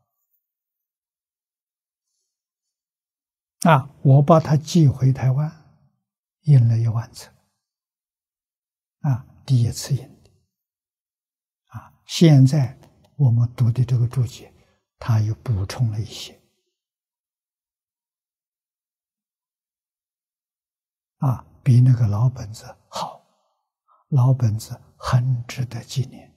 S1: 啊，我把它寄回台湾。印了一万册，啊，第一次印的，啊，现在我们读的这个注解，他又补充了一些，啊，比那个老本子好，老本子很值得纪念。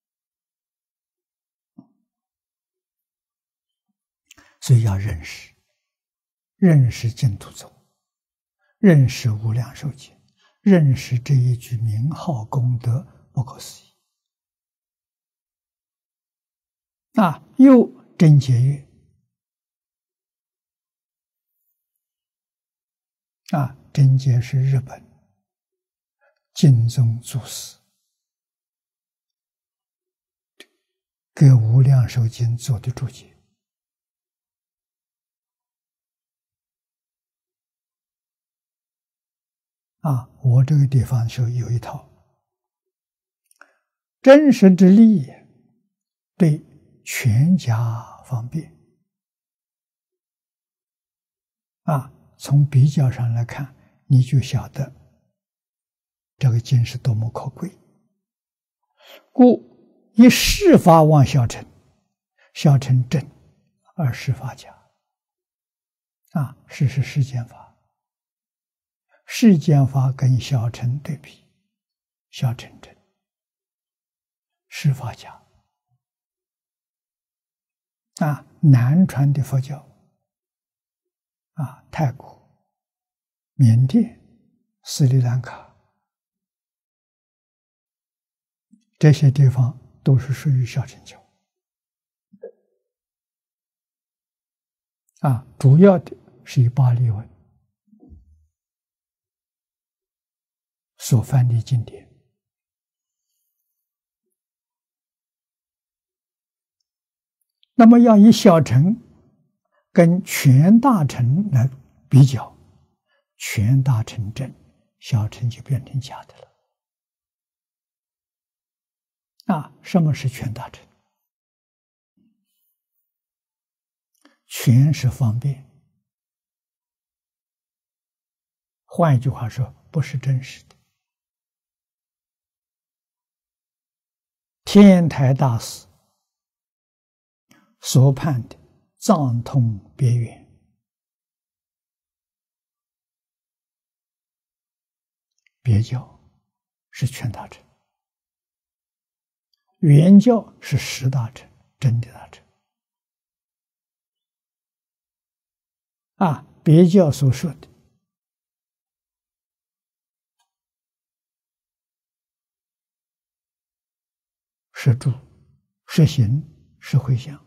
S1: 所以要认识，认识净土宗。认识无量寿经，认识这一句名号功德不可思议。啊，又真解曰，啊，真解是日本净宗祖师给无量寿经做的注解。啊，我这个地方就有一套真实之利，对全家方便。啊，从比较上来看，你就晓得这个经是多么可贵。故以世法望小乘，小乘正而世法假。啊，世是世间法，世间法跟小乘对比，小乘正，世法假。啊，南传的佛教，啊，泰国、缅甸、斯里兰卡这些地方都是属于小乘教。啊，主要的是以巴利文所翻的经典。那么要以小乘跟全大乘来比较，全大乘正，小乘就变成假的了。啊，什么是全大乘？全是方便，换一句话说，不是真实的。天台大师所判的藏通别圆，别教是全大乘，圆教是十大乘，真的大乘。啊，别教所说的是住、是行、是回向，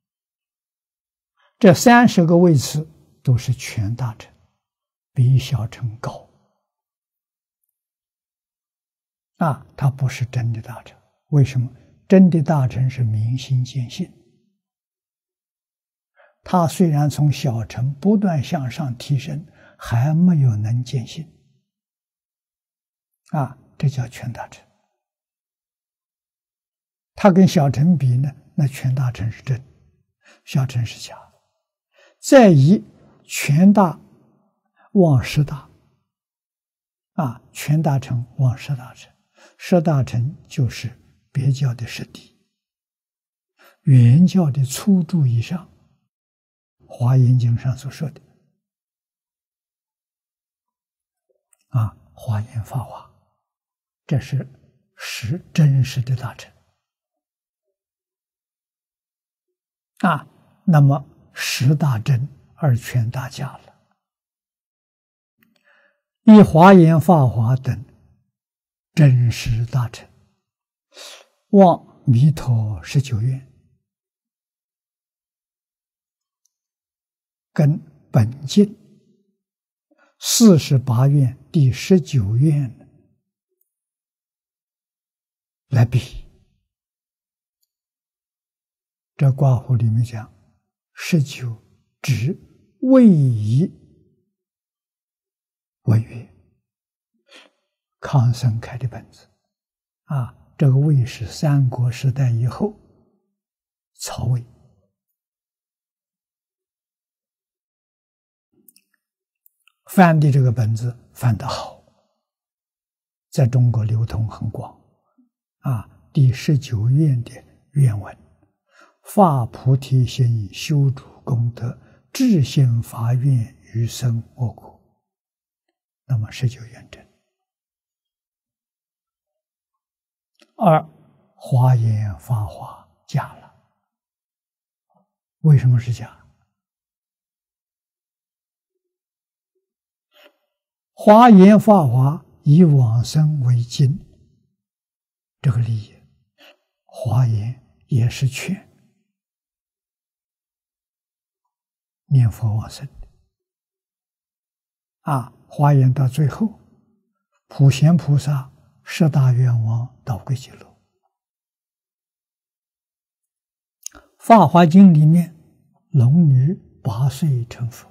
S1: 这三十个位次都是全大乘，比小乘高。啊，它不是真的大乘。为什么？真的大乘是明心见性，它虽然从小乘不断向上提升，还没有能见性。啊，这叫全大乘。它跟小乘比呢，那全大乘是真，小乘是假。再以全大望十大，啊，全大乘望十大乘，十大乘就是别教的十地，圆教的初住以上。华严经上所说的啊，华严法华，这是实真实的大乘。啊，那么十大真而全大假了。以华严法华等真实大乘，望弥陀十九愿，跟本经四十八愿第十九愿来比。这卦弧里面讲，十九指位移为月，康僧开的本子啊，这个魏是三国时代以后曹魏翻的这个本子翻得好，在中国流通很广啊。第十九愿的愿文，发菩提心，修诸功德，至心发愿，于生我国。那么十九愿真。而华严法华假了。为什么是假？华严法华以往生为经，这个理解，华严也是劝念佛往生的啊。华严到最后，普贤菩萨十大愿望到归极乐。法华经里面，龙女八岁成佛。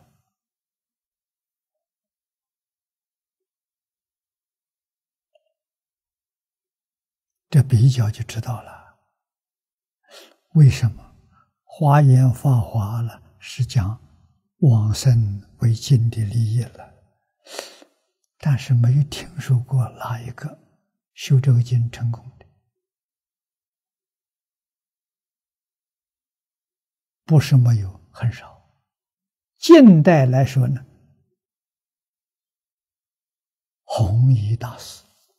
S1: 这比较就知道了，为什么华严法华了是讲往生为经的利益了，但是没有听说过哪一个修这个经成功的不是没有，很少。近代来说呢，弘一大师，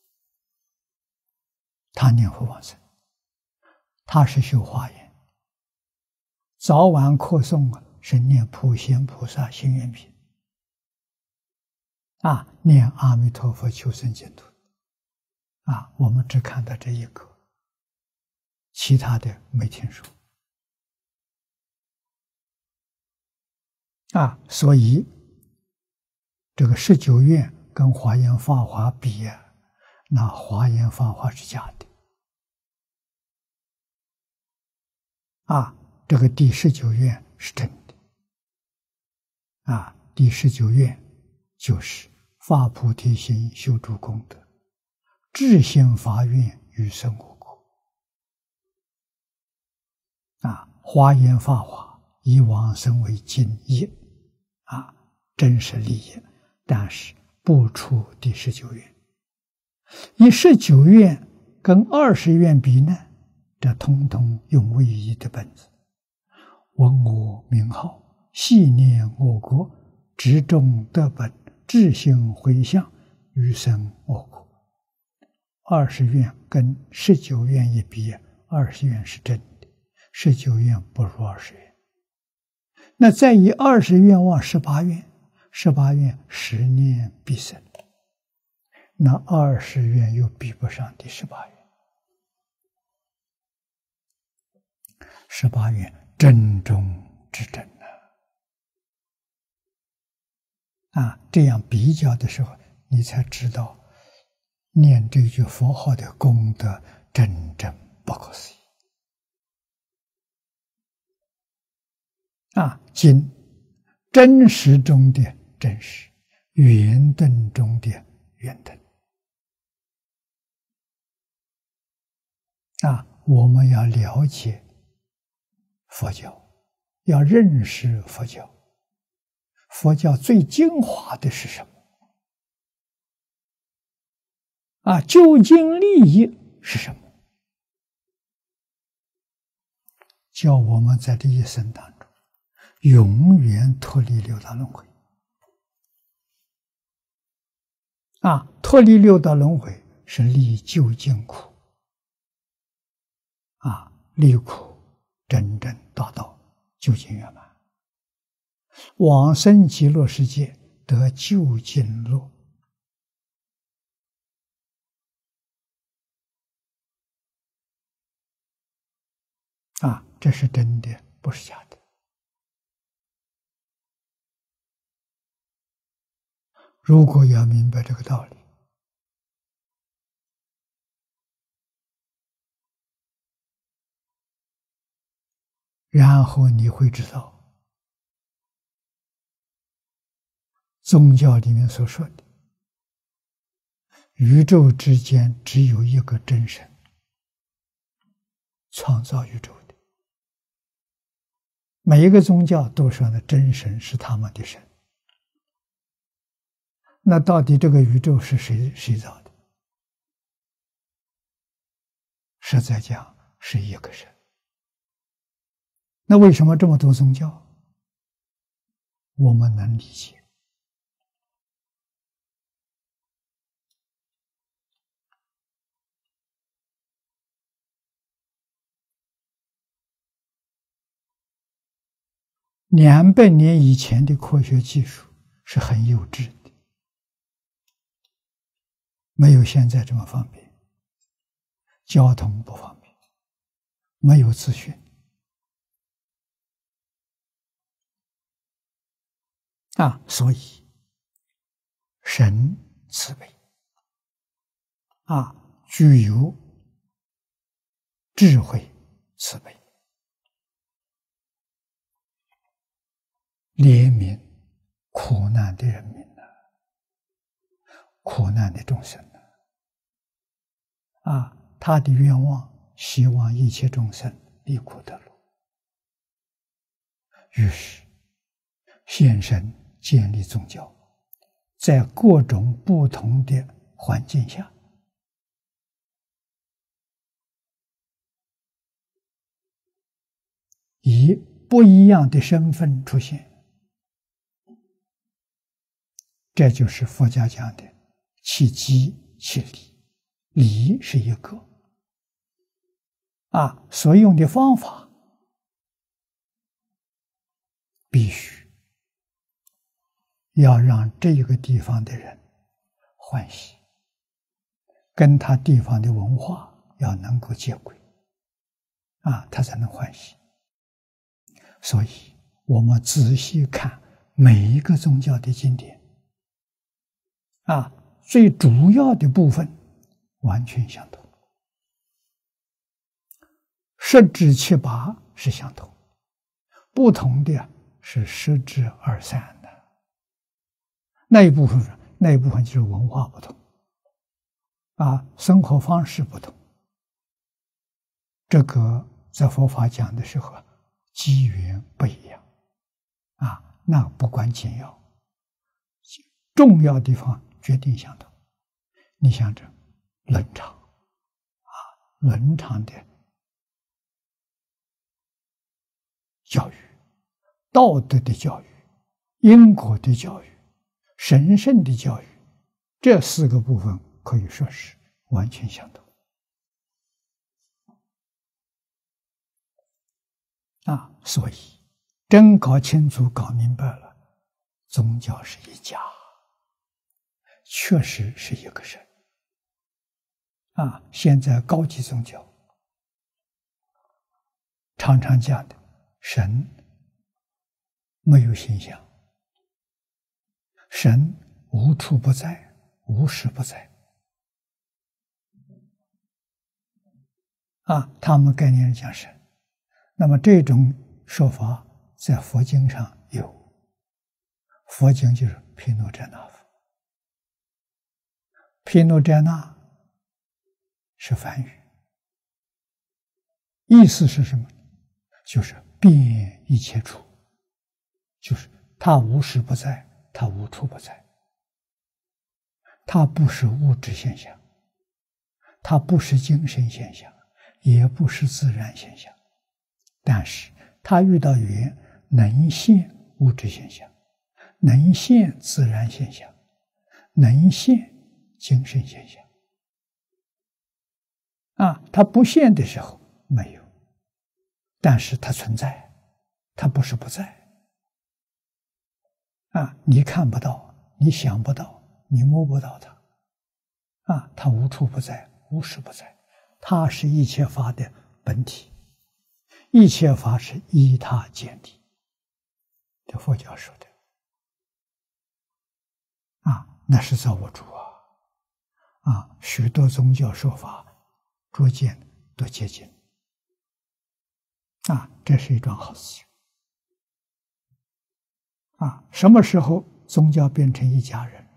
S1: 他念佛往生，他是修华严，早晚课诵啊是念普贤菩萨行愿品，啊，念阿弥陀佛求生净土，啊，我们只看到这一个，其他的没听说。啊，所以这个十九愿跟华严法华比啊，那华严法华是假的。啊，这个第十九愿是真的。啊，第十九愿就是发菩提心，修诸功德，至心发愿，与生无苦。啊，华严法华以往生为经义，啊，真实利益，但是不出第十九愿。以十九愿跟二十愿比呢，这通通用唯一的本子，闻我名号，细念我国，执中得本，至心回向，余生我苦。二十愿跟十九愿一比，二十愿是真的，十九愿不如二十愿。那再以二十愿望十八愿，十八愿十念必生，那二十愿又比不上第十八愿。十八愿真中之真啊！啊，这样比较的时候，你才知道念这句佛号的功德真正不可思议。啊，今真实中的真实，圆顿中的圆顿。啊，我们要了解佛教，要认识佛教。佛教最精华的是什么？啊，究竟利益是什么？叫我们在这一生当中永远脱离六道轮回。啊，脱离六道轮回是离究竟苦。啊，离苦真正达到究竟圆满，往生极乐世界得究竟乐。啊，这是真的，不是假的。如果要明白这个道理，然后你会知道，宗教里面所说的宇宙之间只有一个真神创造宇宙的，每一个宗教都说的真神是他们的神。那到底这个宇宙是谁谁造的？实在讲是一个神。那为什么这么多宗教？我们能理解。两百年以前的科学技术是很幼稚的，没有现在这么方便，交通不方便，没有资讯。啊，所以神慈悲，啊，具有智慧慈悲，怜悯苦难的人民呐、苦难的众生呐、啊，他的愿望希望一切众生离苦得乐，于是现身建立宗教，在各种不同的环境下，以不一样的身份出现，这就是佛家讲的其机其理，理是一个啊，所用的方法必须要让这个地方的人欢喜，跟他地方的文化要能够接轨啊，他才能欢喜。所以我们仔细看每一个宗教的经典啊，最主要的部分完全相同，十之七八是相同，不同的是十之二三的那一部分，那一部分就是文化不同啊，生活方式不同。这个在佛法讲的时候，机缘不一样啊，那不关紧要，重要地方决定相同。你想着伦常啊，伦常的教育、道德的教育、因果的教育、神圣的教育，这四个部分可以说是完全相同啊。所以真搞清楚、搞明白了，宗教是一家，确实是一个神啊。现在高级宗教常常讲的神没有形象，神无处不在，无时不在啊，他们概念讲神。那么这种说法在佛经上有，佛经就是毗卢遮那佛。毗卢遮那是梵语，意思是什么？就是遍一切处，就是他无时不在，他无处不在，他不是物质现象，他不是精神现象，也不是自然现象，但是他遇到缘能现物质现象，能现自然现象，能现精神现象啊，他不现的时候没有，但是它存在，它不是不在啊，你看不到，你想不到，你摸不到它啊，它无处不在，无时不在，它是一切法的本体，一切法是依他建立，这佛教说的啊，那是造物主啊啊，许多宗教说法逐渐都接近啊，这是一桩好事情啊。什么时候宗教变成一家人？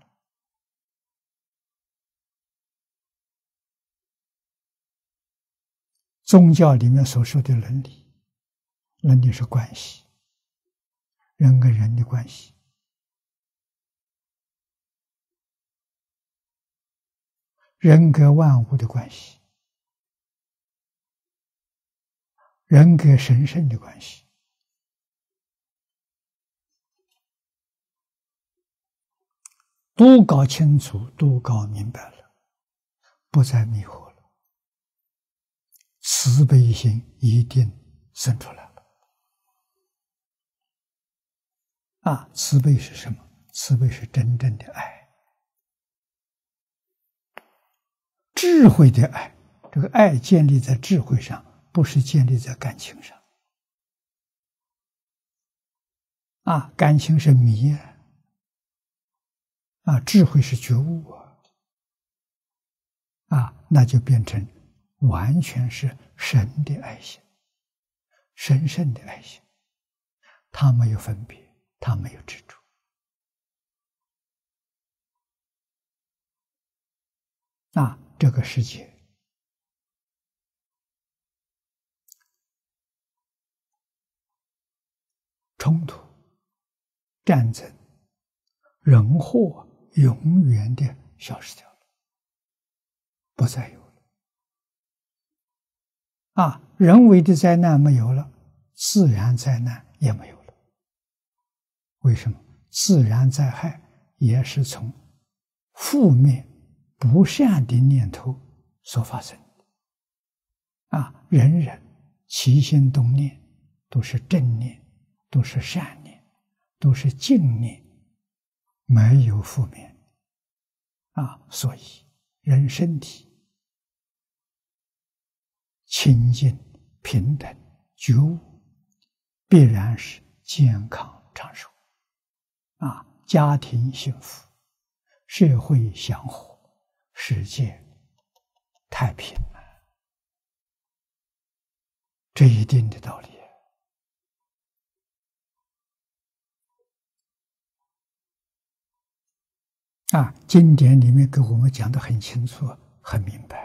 S1: 宗教里面所说的伦理，伦理是关系，人跟人的关系，人跟万物的关系，人跟神圣的关系，都搞清楚，都搞明白了，不再迷惑了，慈悲心一定生出来了啊！慈悲是什么？慈悲是真正的爱，智慧的爱。这个爱建立在智慧上，不是建立在感情上啊！感情是迷啊，啊，智慧是觉悟啊，啊，那就变成完全是神的爱心，神圣的爱心，他没有分别，他没有执着啊！这个世界冲突、战争、人祸永远的消失掉了，不再有了啊！人为的灾难没有了， 自然灾难也没有了。为什么？自然灾害也是从负面不善的念头所发生的啊！人人起心动念都是正念，都是善念，都是净念，没有负面啊！所以人身体清净平等觉悟，必然是健康长寿啊！家庭幸福，社会祥和，世界太平了，这一定的道理啊！经典里面给我们讲得很清楚，很明白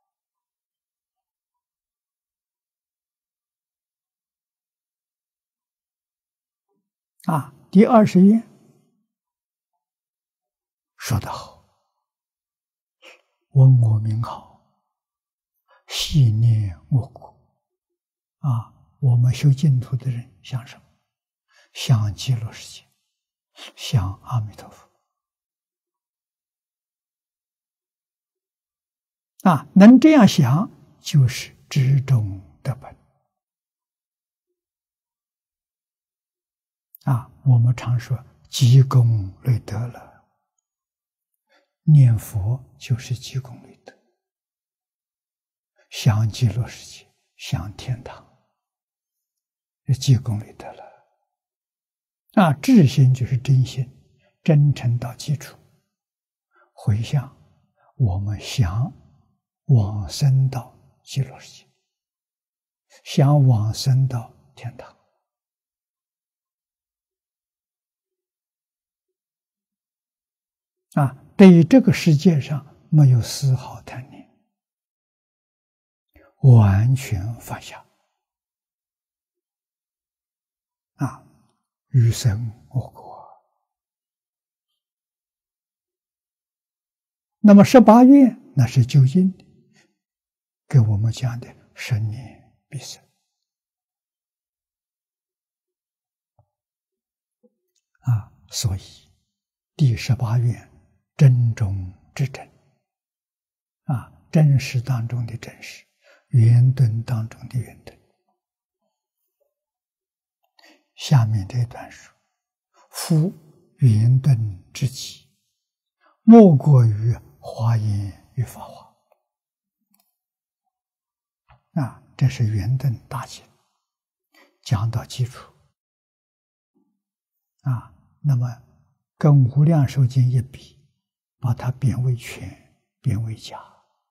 S1: 啊！第二十愿说得好，闻我名号，系念我国啊！我们修净土的人想什么？想极乐世界，想阿弥陀佛啊！能这样想，就是知中得本啊！我们常说积功累德了，念佛就是积功累德，想极乐世界，想天堂，积功累德了啊！至心就是真心，真诚到基础，回向我们想往生到极乐世界，想往生到天堂啊！对于这个世界上没有丝毫贪念，完全放下啊！余生我国。那么十八愿那是究竟的，给我们讲的生念必生啊！所以第十八愿真中之真啊，真实当中的真实，圆顿当中的圆顿。下面这段说：夫圆顿之极，莫过于华严与法华啊！这是圆顿大经讲到基础啊。那么跟无量寿经一比，把它变为全，变为假。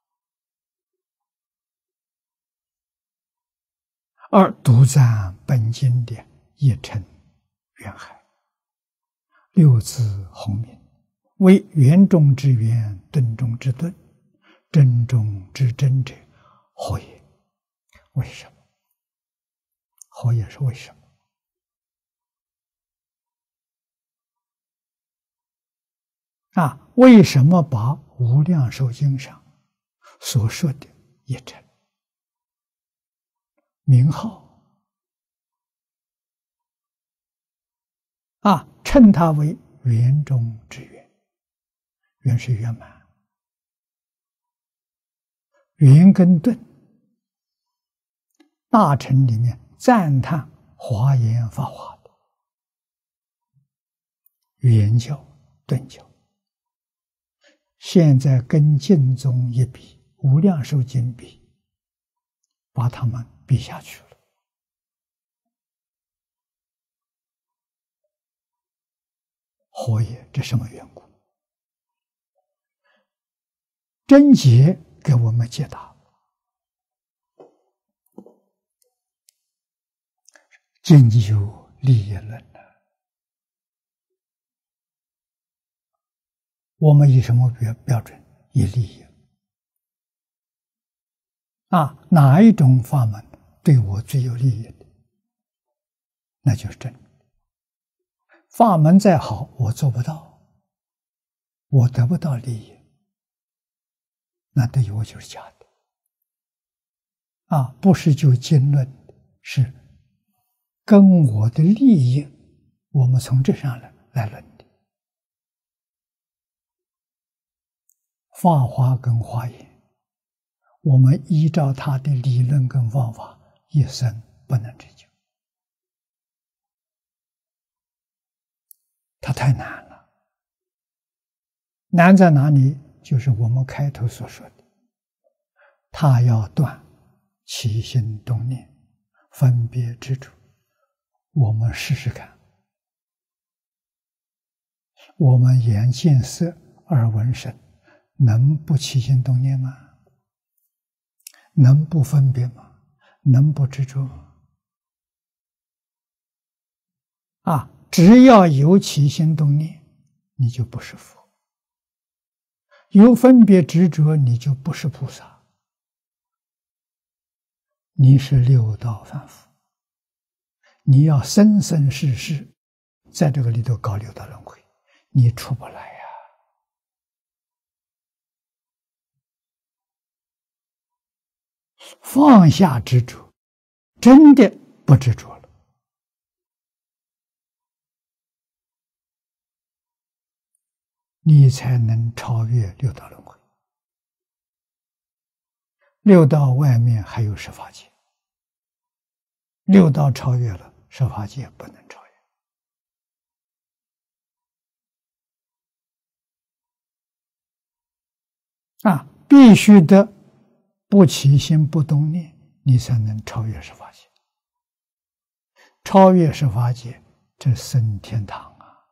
S1: 而独占本经的一乘圆海，六字洪名，为圆中之圆，顿中之顿，真中之真者，何也？为什么？何也是为什么？啊，为什么把无量寿经上所说的一乘名号啊，称它为圆中之圆？圆是圆满，圆跟顿，大乘里面赞叹华严法华的圆教、顿教。现在跟净宗一比，无量寿经比，把他们比下去了。何也？这什么缘故？真解给我们解答。经有利益论了。我们以什么标标准？以利益啊！哪一种法门对我最有利益的？那就是真。法门再好，我做不到，我得不到利益，那对于我就是假的啊！不是就经论，是跟我的利益，我们从这上来来论的。法华跟华严，我们依照他的理论跟方法，一生不能成就，它太难了。难在哪里？就是我们开头所说的，他要断起心动念、分别执着。我们试试看，我们眼见色，耳闻声，能不起心动念吗？能不分别吗？能不执着吗？啊，只要有起心动念，你就不是佛；有分别执着，你就不是菩萨，你是六道凡夫。你要生生世世在这个里头搞六道轮回，你出不来呀！放下执着，真的不执着了，你才能超越六道轮回。六道外面还有十法界，六道超越了，十法界不能超越。啊，必须得不起心不动念，你才能超越十法界。超越十法界，这升天堂啊！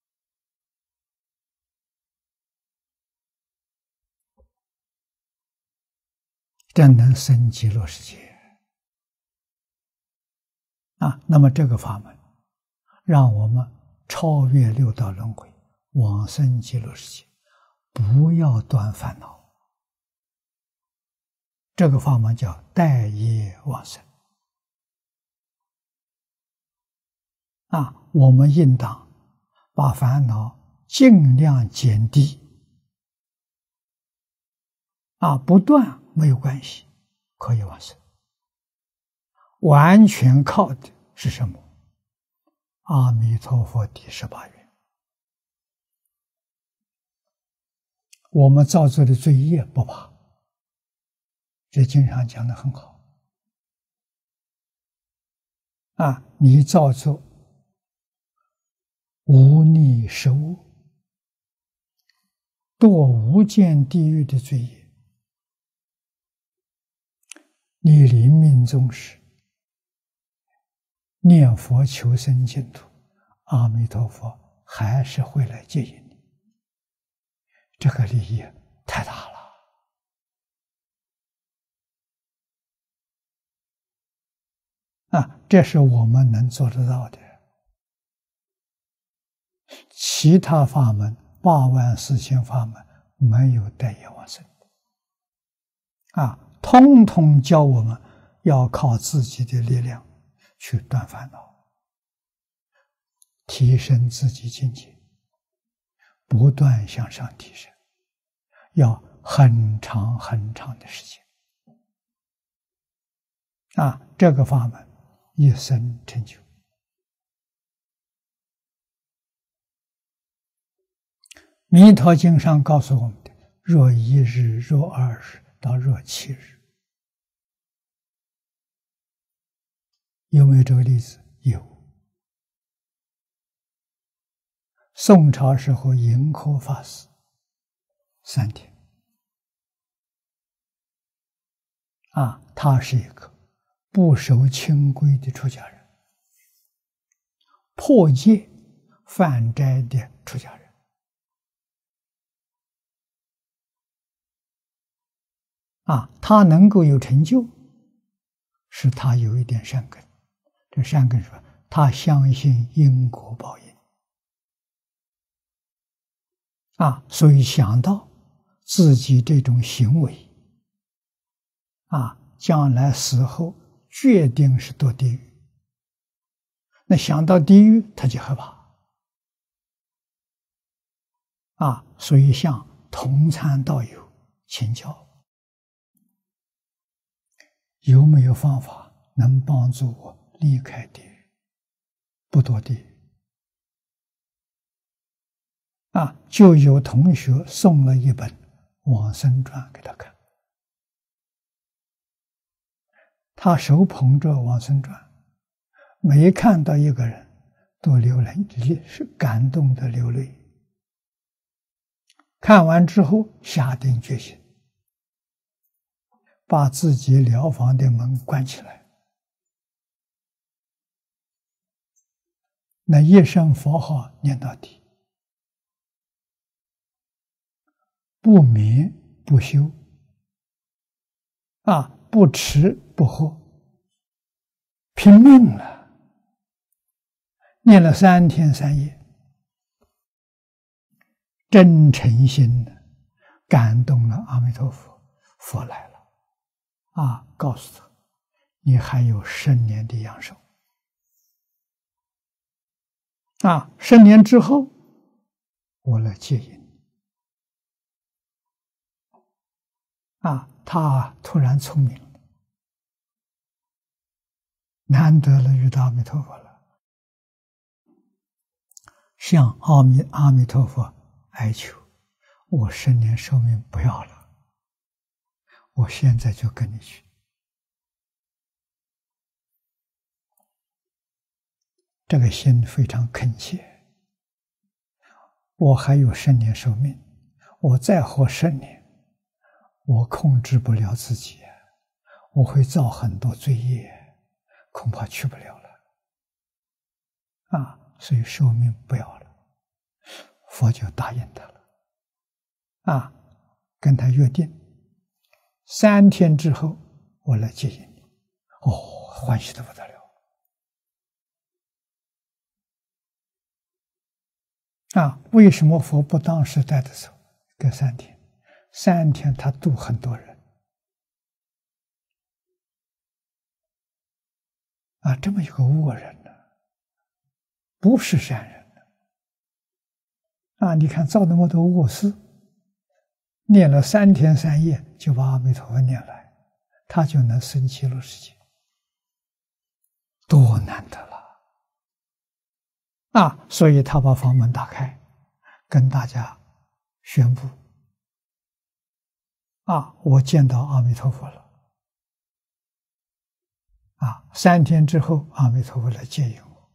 S1: 真能升极乐世界啊！那么这个法门，让我们超越六道轮回，往生极乐世界，不要断烦恼。这个法门叫待业往生啊！我们应当把烦恼尽量减低啊，不断没有关系，可以往生。完全靠的是什么？阿弥陀佛第十八愿。我们造作的罪业不怕，这经上讲的很好啊！你造作无逆十恶、堕无间地狱的罪业，你临命终时念佛求生净土，阿弥陀佛还是会来接引你，这个利益太大了啊！这是我们能做得到的。其他法门八万四千法门没有待业往生啊，通通教我们要靠自己的力量去断烦恼，提升自己境界，不断向上提升，要很长很长的时间啊！这个法门一生成就。弥陀经上告诉我们的，若一日、若二日到若七日，有没有这个例子？有。宋朝时候，盈科法师三天啊，他是一个不守清规的出家人，破戒犯斋的出家人啊，他能够有成就，是他有一点善根。这善根说，他相信因果报应啊，所以想到自己这种行为啊，将来死后决定是堕地狱。那想到地狱，他就害怕啊，所以向同参道友请教，有没有方法能帮助我离开地狱？ 不堕地狱。啊，就有同学送了一本《往生传》给他看，他手捧着《往生传》，每看到一个人都流泪，是感动的流泪。看完之后，下定决心，把自己疗房的门关起来，那一声佛号念到底，不眠不休，啊，不吃不喝，拼命了，念了三天三夜，真诚心的感动了阿弥陀佛，佛来了，啊，告诉他，你还有十年的阳寿，啊，十年之后，我来接引。啊，他突然聪明了，难得了遇到阿弥陀佛了，向阿弥阿弥陀佛哀求，我十年寿命不要了，我现在就跟你去。这个心非常恳切，我还有十年寿命，我再活十年。我控制不了自己，我会造很多罪业，恐怕去不了了。啊，所以寿命不要了，佛就答应他了。啊，跟他约定，三天之后我来接引你。哦，欢喜得不得了。啊，为什么佛不当时带着走，隔三天？三天他度很多人啊，这么一个恶人呢，不是善人呢。啊，你看造那么多恶事，念了三天三夜就把阿弥陀佛念来，他就能生极乐世界，多难得了啊！所以他把房门打开，跟大家宣布。啊，我见到阿弥陀佛了。啊，三天之后，阿弥陀佛来接引我。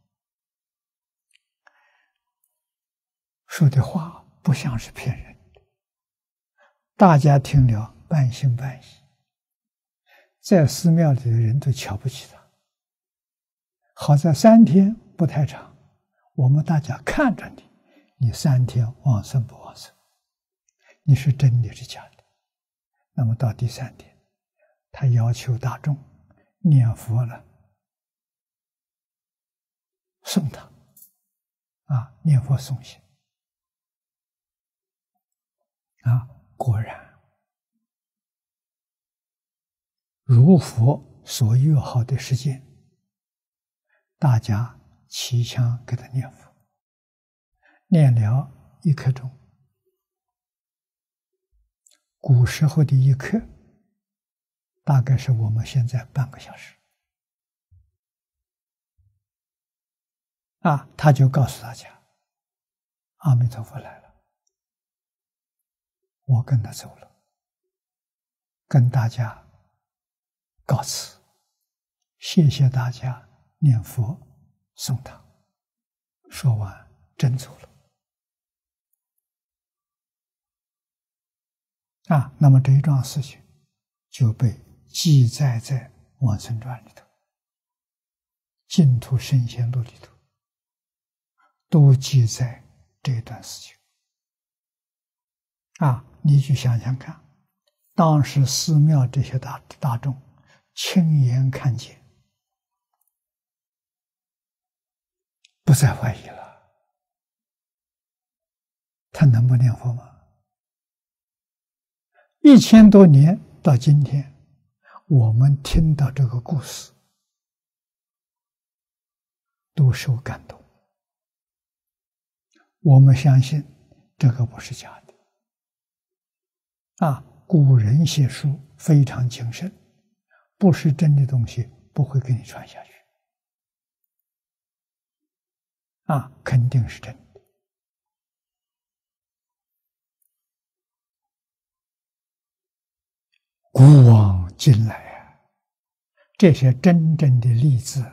S1: 说的话不像是骗人的，大家听了半信半疑。在寺庙里的人都瞧不起他。好在三天不太长，我们大家看着你，你三天往生不往生？你是真的是假的？那么到第三天，他要求大众念佛了，送他啊，念佛送行啊，果然如佛所约好的时间，大家齐腔给他念佛，念了一刻钟。古时候的一刻，大概是我们现在半个小时。啊，他就告诉大家，阿弥陀佛来了，我跟他走了，跟大家告辞，谢谢大家念佛送他。说完，真走了。啊，那么这一桩事情就被记载在《往生传》里头，《净土圣贤录》里头，都记载这段事情。啊，你去想想看，当时寺庙这些大大众亲眼看见，不再怀疑了，他能不念佛吗？一千多年到今天，我们听到这个故事，都受感动。我们相信这个不是假的。啊，古人写书非常谨慎，不是真的东西不会给你传下去。 啊，肯定是真的。古往今来啊，这些真正的例子，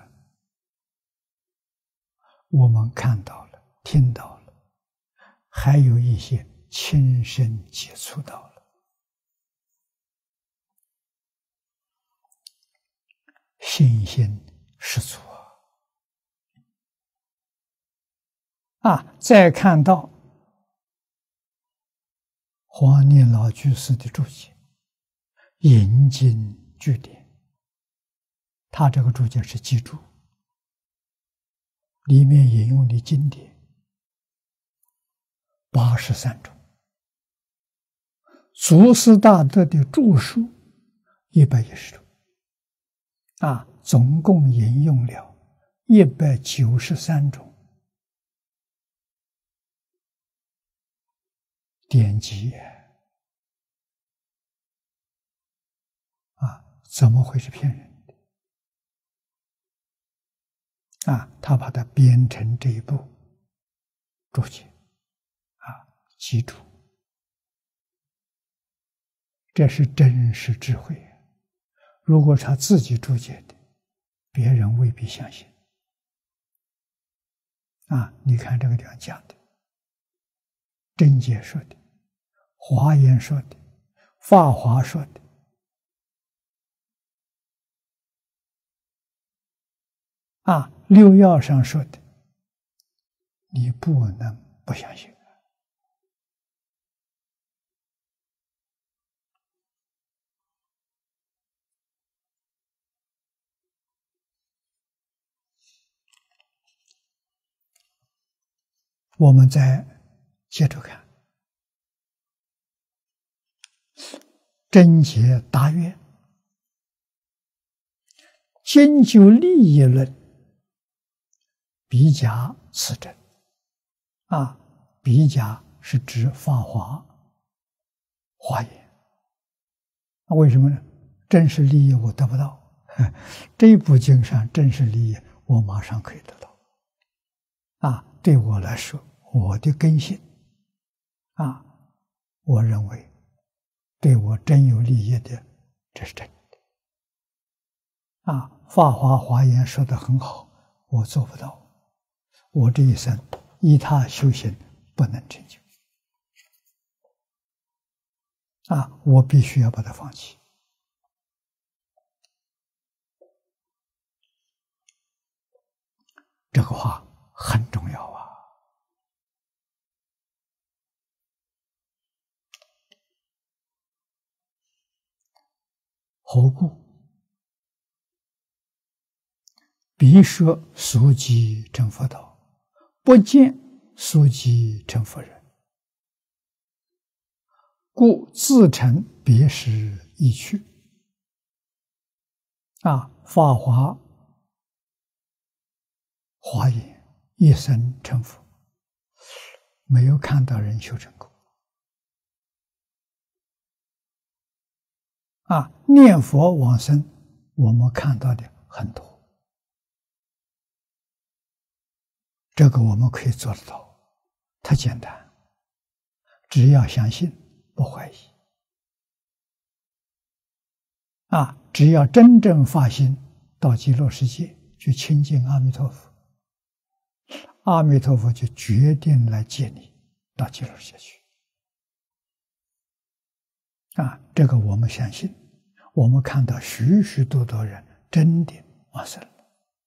S1: 我们看到了，听到了，还有一些亲身接触到了。信心十足啊！啊，再看到黄念老居士的注解《引经据典》，他这个注解是记注，里面引用的经典八十三种，祖师大德的著述一百一十种。啊，总共引用了一百九十三种典籍啊，怎么会是骗人的？啊，他把它编成这一部注解，啊，记住，这是真实智慧。如果是他自己注解的，别人未必相信。啊，你看这个地方讲的，真解说的，华严说的，法华说的，啊，六要上说的，你不能不相信。我们再接着看真解大愿，经究利益论，比甲此真。啊，比甲是指法华、华严。为什么呢？真实利益我得不到，这一部经上真实利益我马上可以得到。啊，对我来说，我的根性，啊，我认为对我真有利益的，这是真的。啊，法华华严说得很好，我做不到，我这一生依他修行不能成就。啊，我必须要把它放弃。这个话很重要啊。何故？彼说俗即成佛道，不见俗即成佛人，故自成别识意趣。啊，法华、华严一生成佛，没有看到人修成功。啊，念佛往生，我们看到的很多，这个我们可以做得到，太简单，只要相信，不怀疑。啊，只要真正发心到极乐世界去亲近阿弥陀佛，阿弥陀佛就决定来接你到极乐世界去。啊，这个我们相信，我们看到许许多多人真的往生了。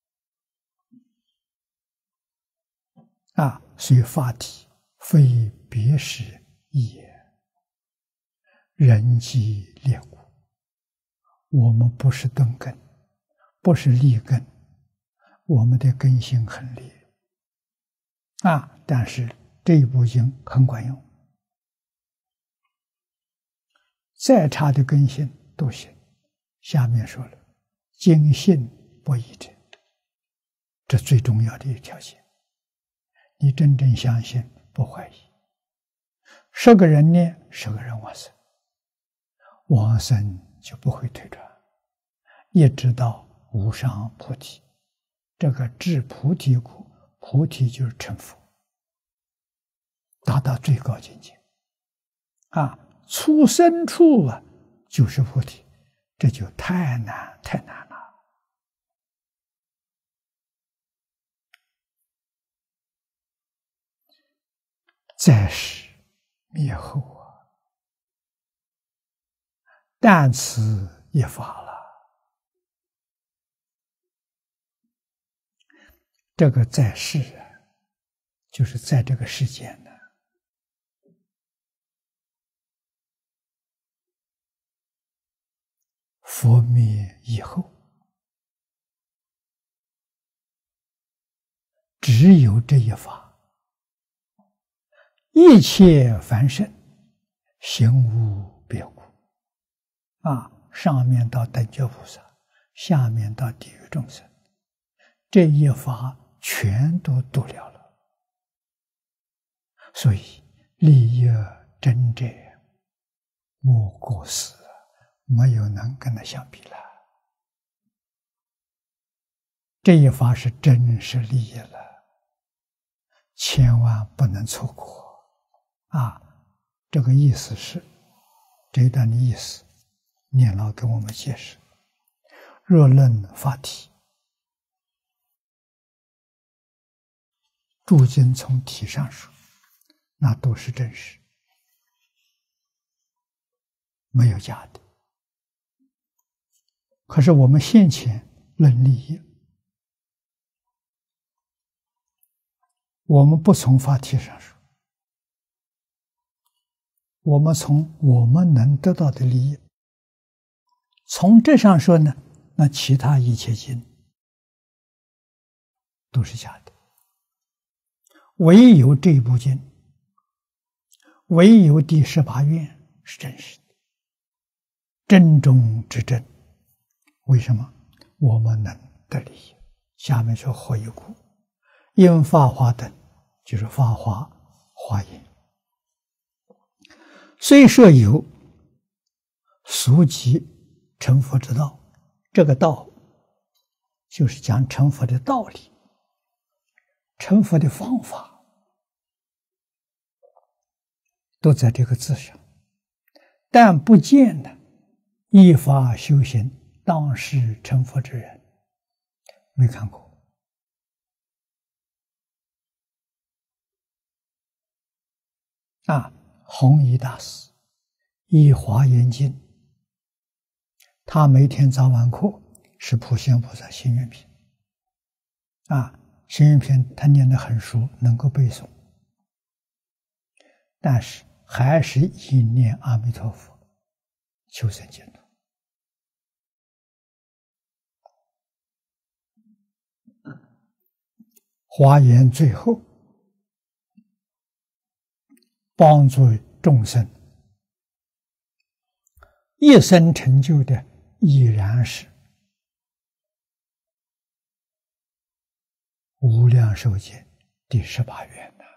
S1: 啊，所以法体非别识意也，人即劣故。我们不是钝根，不是利根，我们的根性很劣。啊，但是这一部经很管用。再差的根性都行。下面说了，经信不疑者，这最重要的一条件。你真正相信，不怀疑。十个人念，十个人往生，往生就不会退转，一直到无上菩提。这个至菩提果， 菩提就是成佛，达到最高境界。啊，出生处啊，就是菩提，这就太难太难了。再是灭后啊，但此一法了。这个在世啊，就是在这个世间呢，佛灭以后，只有这一法，一切凡圣行无别故。啊，上面到等觉菩萨，下面到地狱众生，这一法全都度了了。所以利益真者莫过斯，没有能跟他相比了。这一法是真实利益了，千万不能错过啊！这个意思是，这一段的意思，念老给我们解释：若论法体，诸经从体上说，那都是真实，没有假的。可是我们现前论利益，我们不从法体上说，我们从我们能得到的利益。从这上说呢，那其他一切经都是假的，唯有这部经，唯有第十八愿是真实的，真中之真。为什么？我们能得利益。下面说何以故？因法华等，就是法华华严，虽设有俗集成佛之道，这个道就是讲成佛的道理，成佛的方法，都在这个字上，但不见呢依法修行当世成佛之人，没看过。啊，弘一大师依华严经，他每天早晚课是普贤菩萨心愿品。啊，心愿品他念得很熟，能够背诵，但是还是一念阿弥陀佛，求生净土。华严最后帮助众生一生成就的，依然是无量寿经第十八愿呐。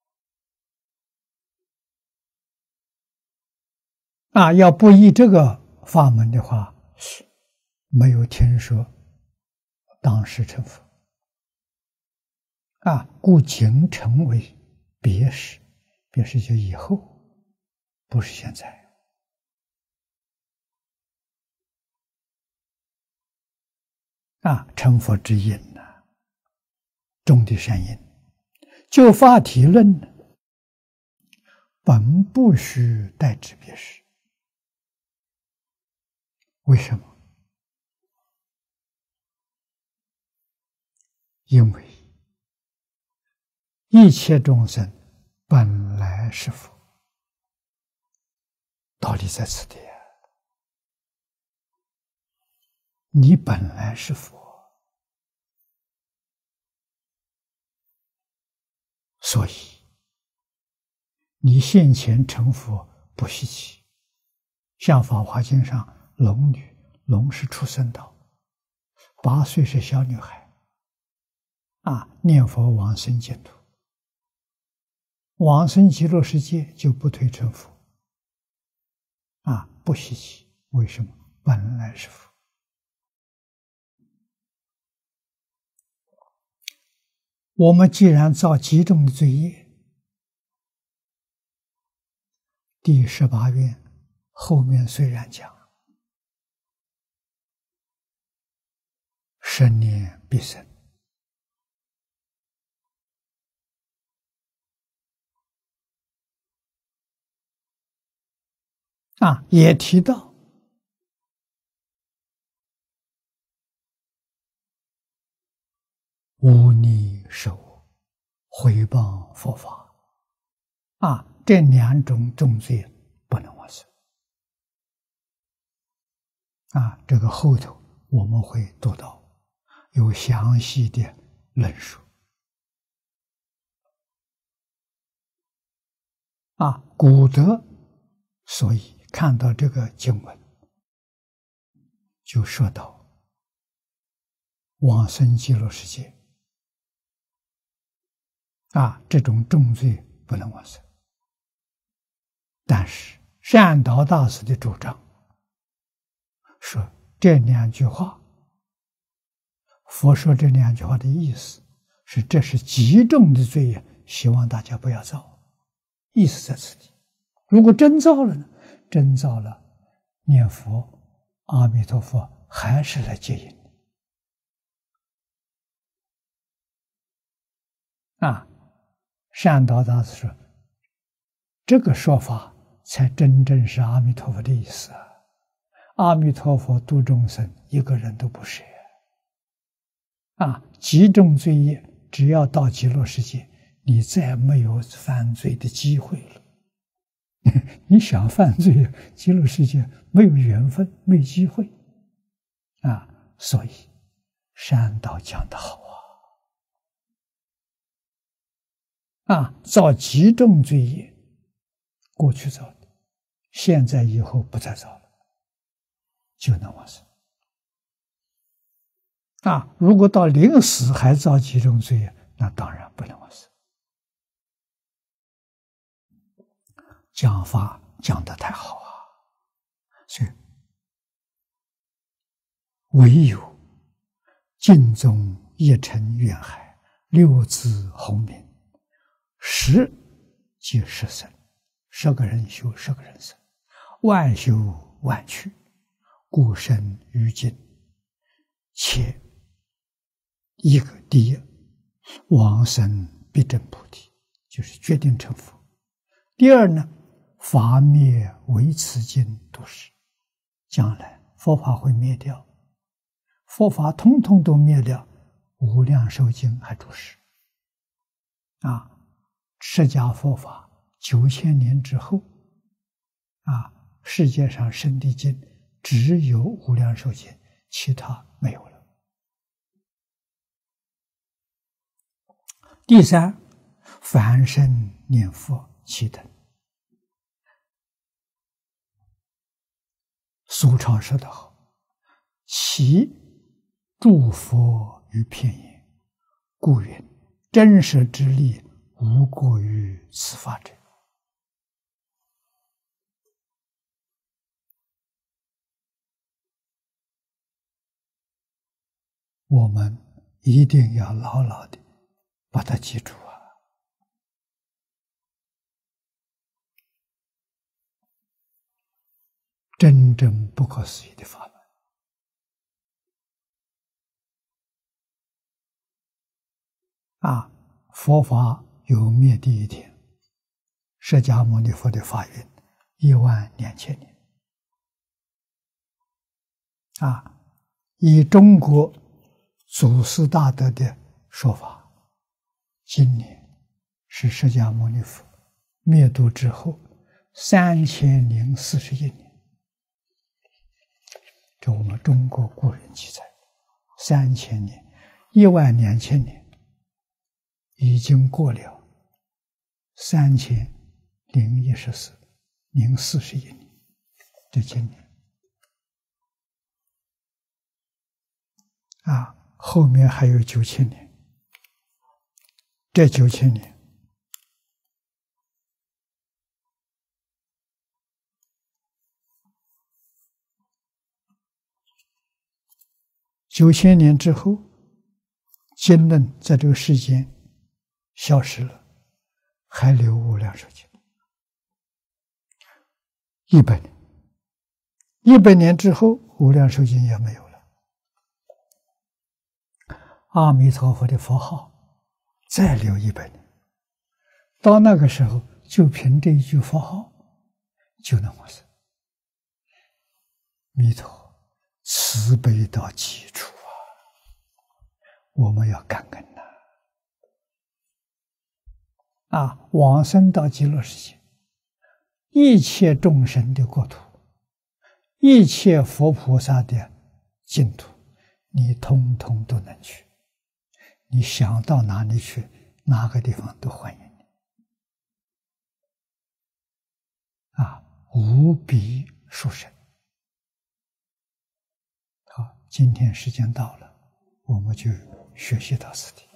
S1: 啊，要不依这个法门的话，没有听说当时成佛。啊，故今成为别时，别时就以后，不是现在。啊，成佛之因呐、啊，种的善因。就法体论呢，本不须代之别时。为什么？因为一切众生本来是佛，道理在此地啊。你本来是佛，所以你现前成佛不稀奇。像《法华经》上龙女，龙是出生道，八岁是小女孩，啊，念佛往生净土，往生极乐世界就不退成佛，啊，不稀奇。为什么？本来是佛。 我们既然造极重的罪业，第十八愿后面虽然讲十年必生，啊，也提到污泥是我，毁谤佛法，啊，这两种重罪不能往生。啊，这个后头我们会读到有详细的论述。啊，古德所以看到这个经文，就说到往生极乐世界。啊，这种重罪不能往生。但是善导大师的主张说，这两句话，佛说这两句话的意思是，这是极重的罪业，希望大家不要造。意思在此地。如果真造了呢？真造了，念佛阿弥陀佛还是来接引的。啊，善导大师说，这个说法才真正是阿弥陀佛的意思啊！阿弥陀佛度众生，一个人都不舍啊！极重罪业，只要到极乐世界，你再没有犯罪的机会了。你想犯罪，极乐世界没有缘分，没有机会啊！所以善导讲得好啊！啊，造极重罪业，过去造的，现在以后不再造了，就能往生。啊，如果到临死还造极重罪业，那当然不能往生。讲法讲得太好啊！所以唯有净宗一尘愿海，六字洪名，十即十生，十个人修十个人生，万修万去，故生于今。且一个第一，往生必证菩提，就是决定成佛。第二呢，法灭唯此经度世，将来佛法会灭掉，佛法通通都灭掉，无量寿经还住世。啊，释迦佛法九千年之后，啊，世界上生的经只有无量寿经，其他没有了。第三，凡圣念佛七等。苏超说得好，其诸佛于片言，故云真实之力无过于此法者。我们一定要牢牢的把它记住啊！真正不可思议的法门啊！佛法有灭第一天，释迦牟尼佛的法云一万两千年啊！以中国祖师大德的说法，今年是释迦牟尼佛灭度之后三千零四十一年。这我们中国古人记载，三千年，一万两千年，已经过了三千零一十四零四十一年，这今年啊，后面还有九千年，这九千年九千年之后，经论在这个世间消失了，还留无量寿经。一百年，一百年之后，无量寿经也没有了。阿弥陀佛的佛号再留一百年，到那个时候，就凭这一句佛号就能往生。弥陀慈悲到极处啊！我们要感恩呐！啊，往生到极乐世界，一切众生的国土，一切佛菩萨的净土，你通通都能去。你想到哪里去，哪个地方都欢迎你。啊，无比殊胜。好，今天时间到了，我们就学习到此地。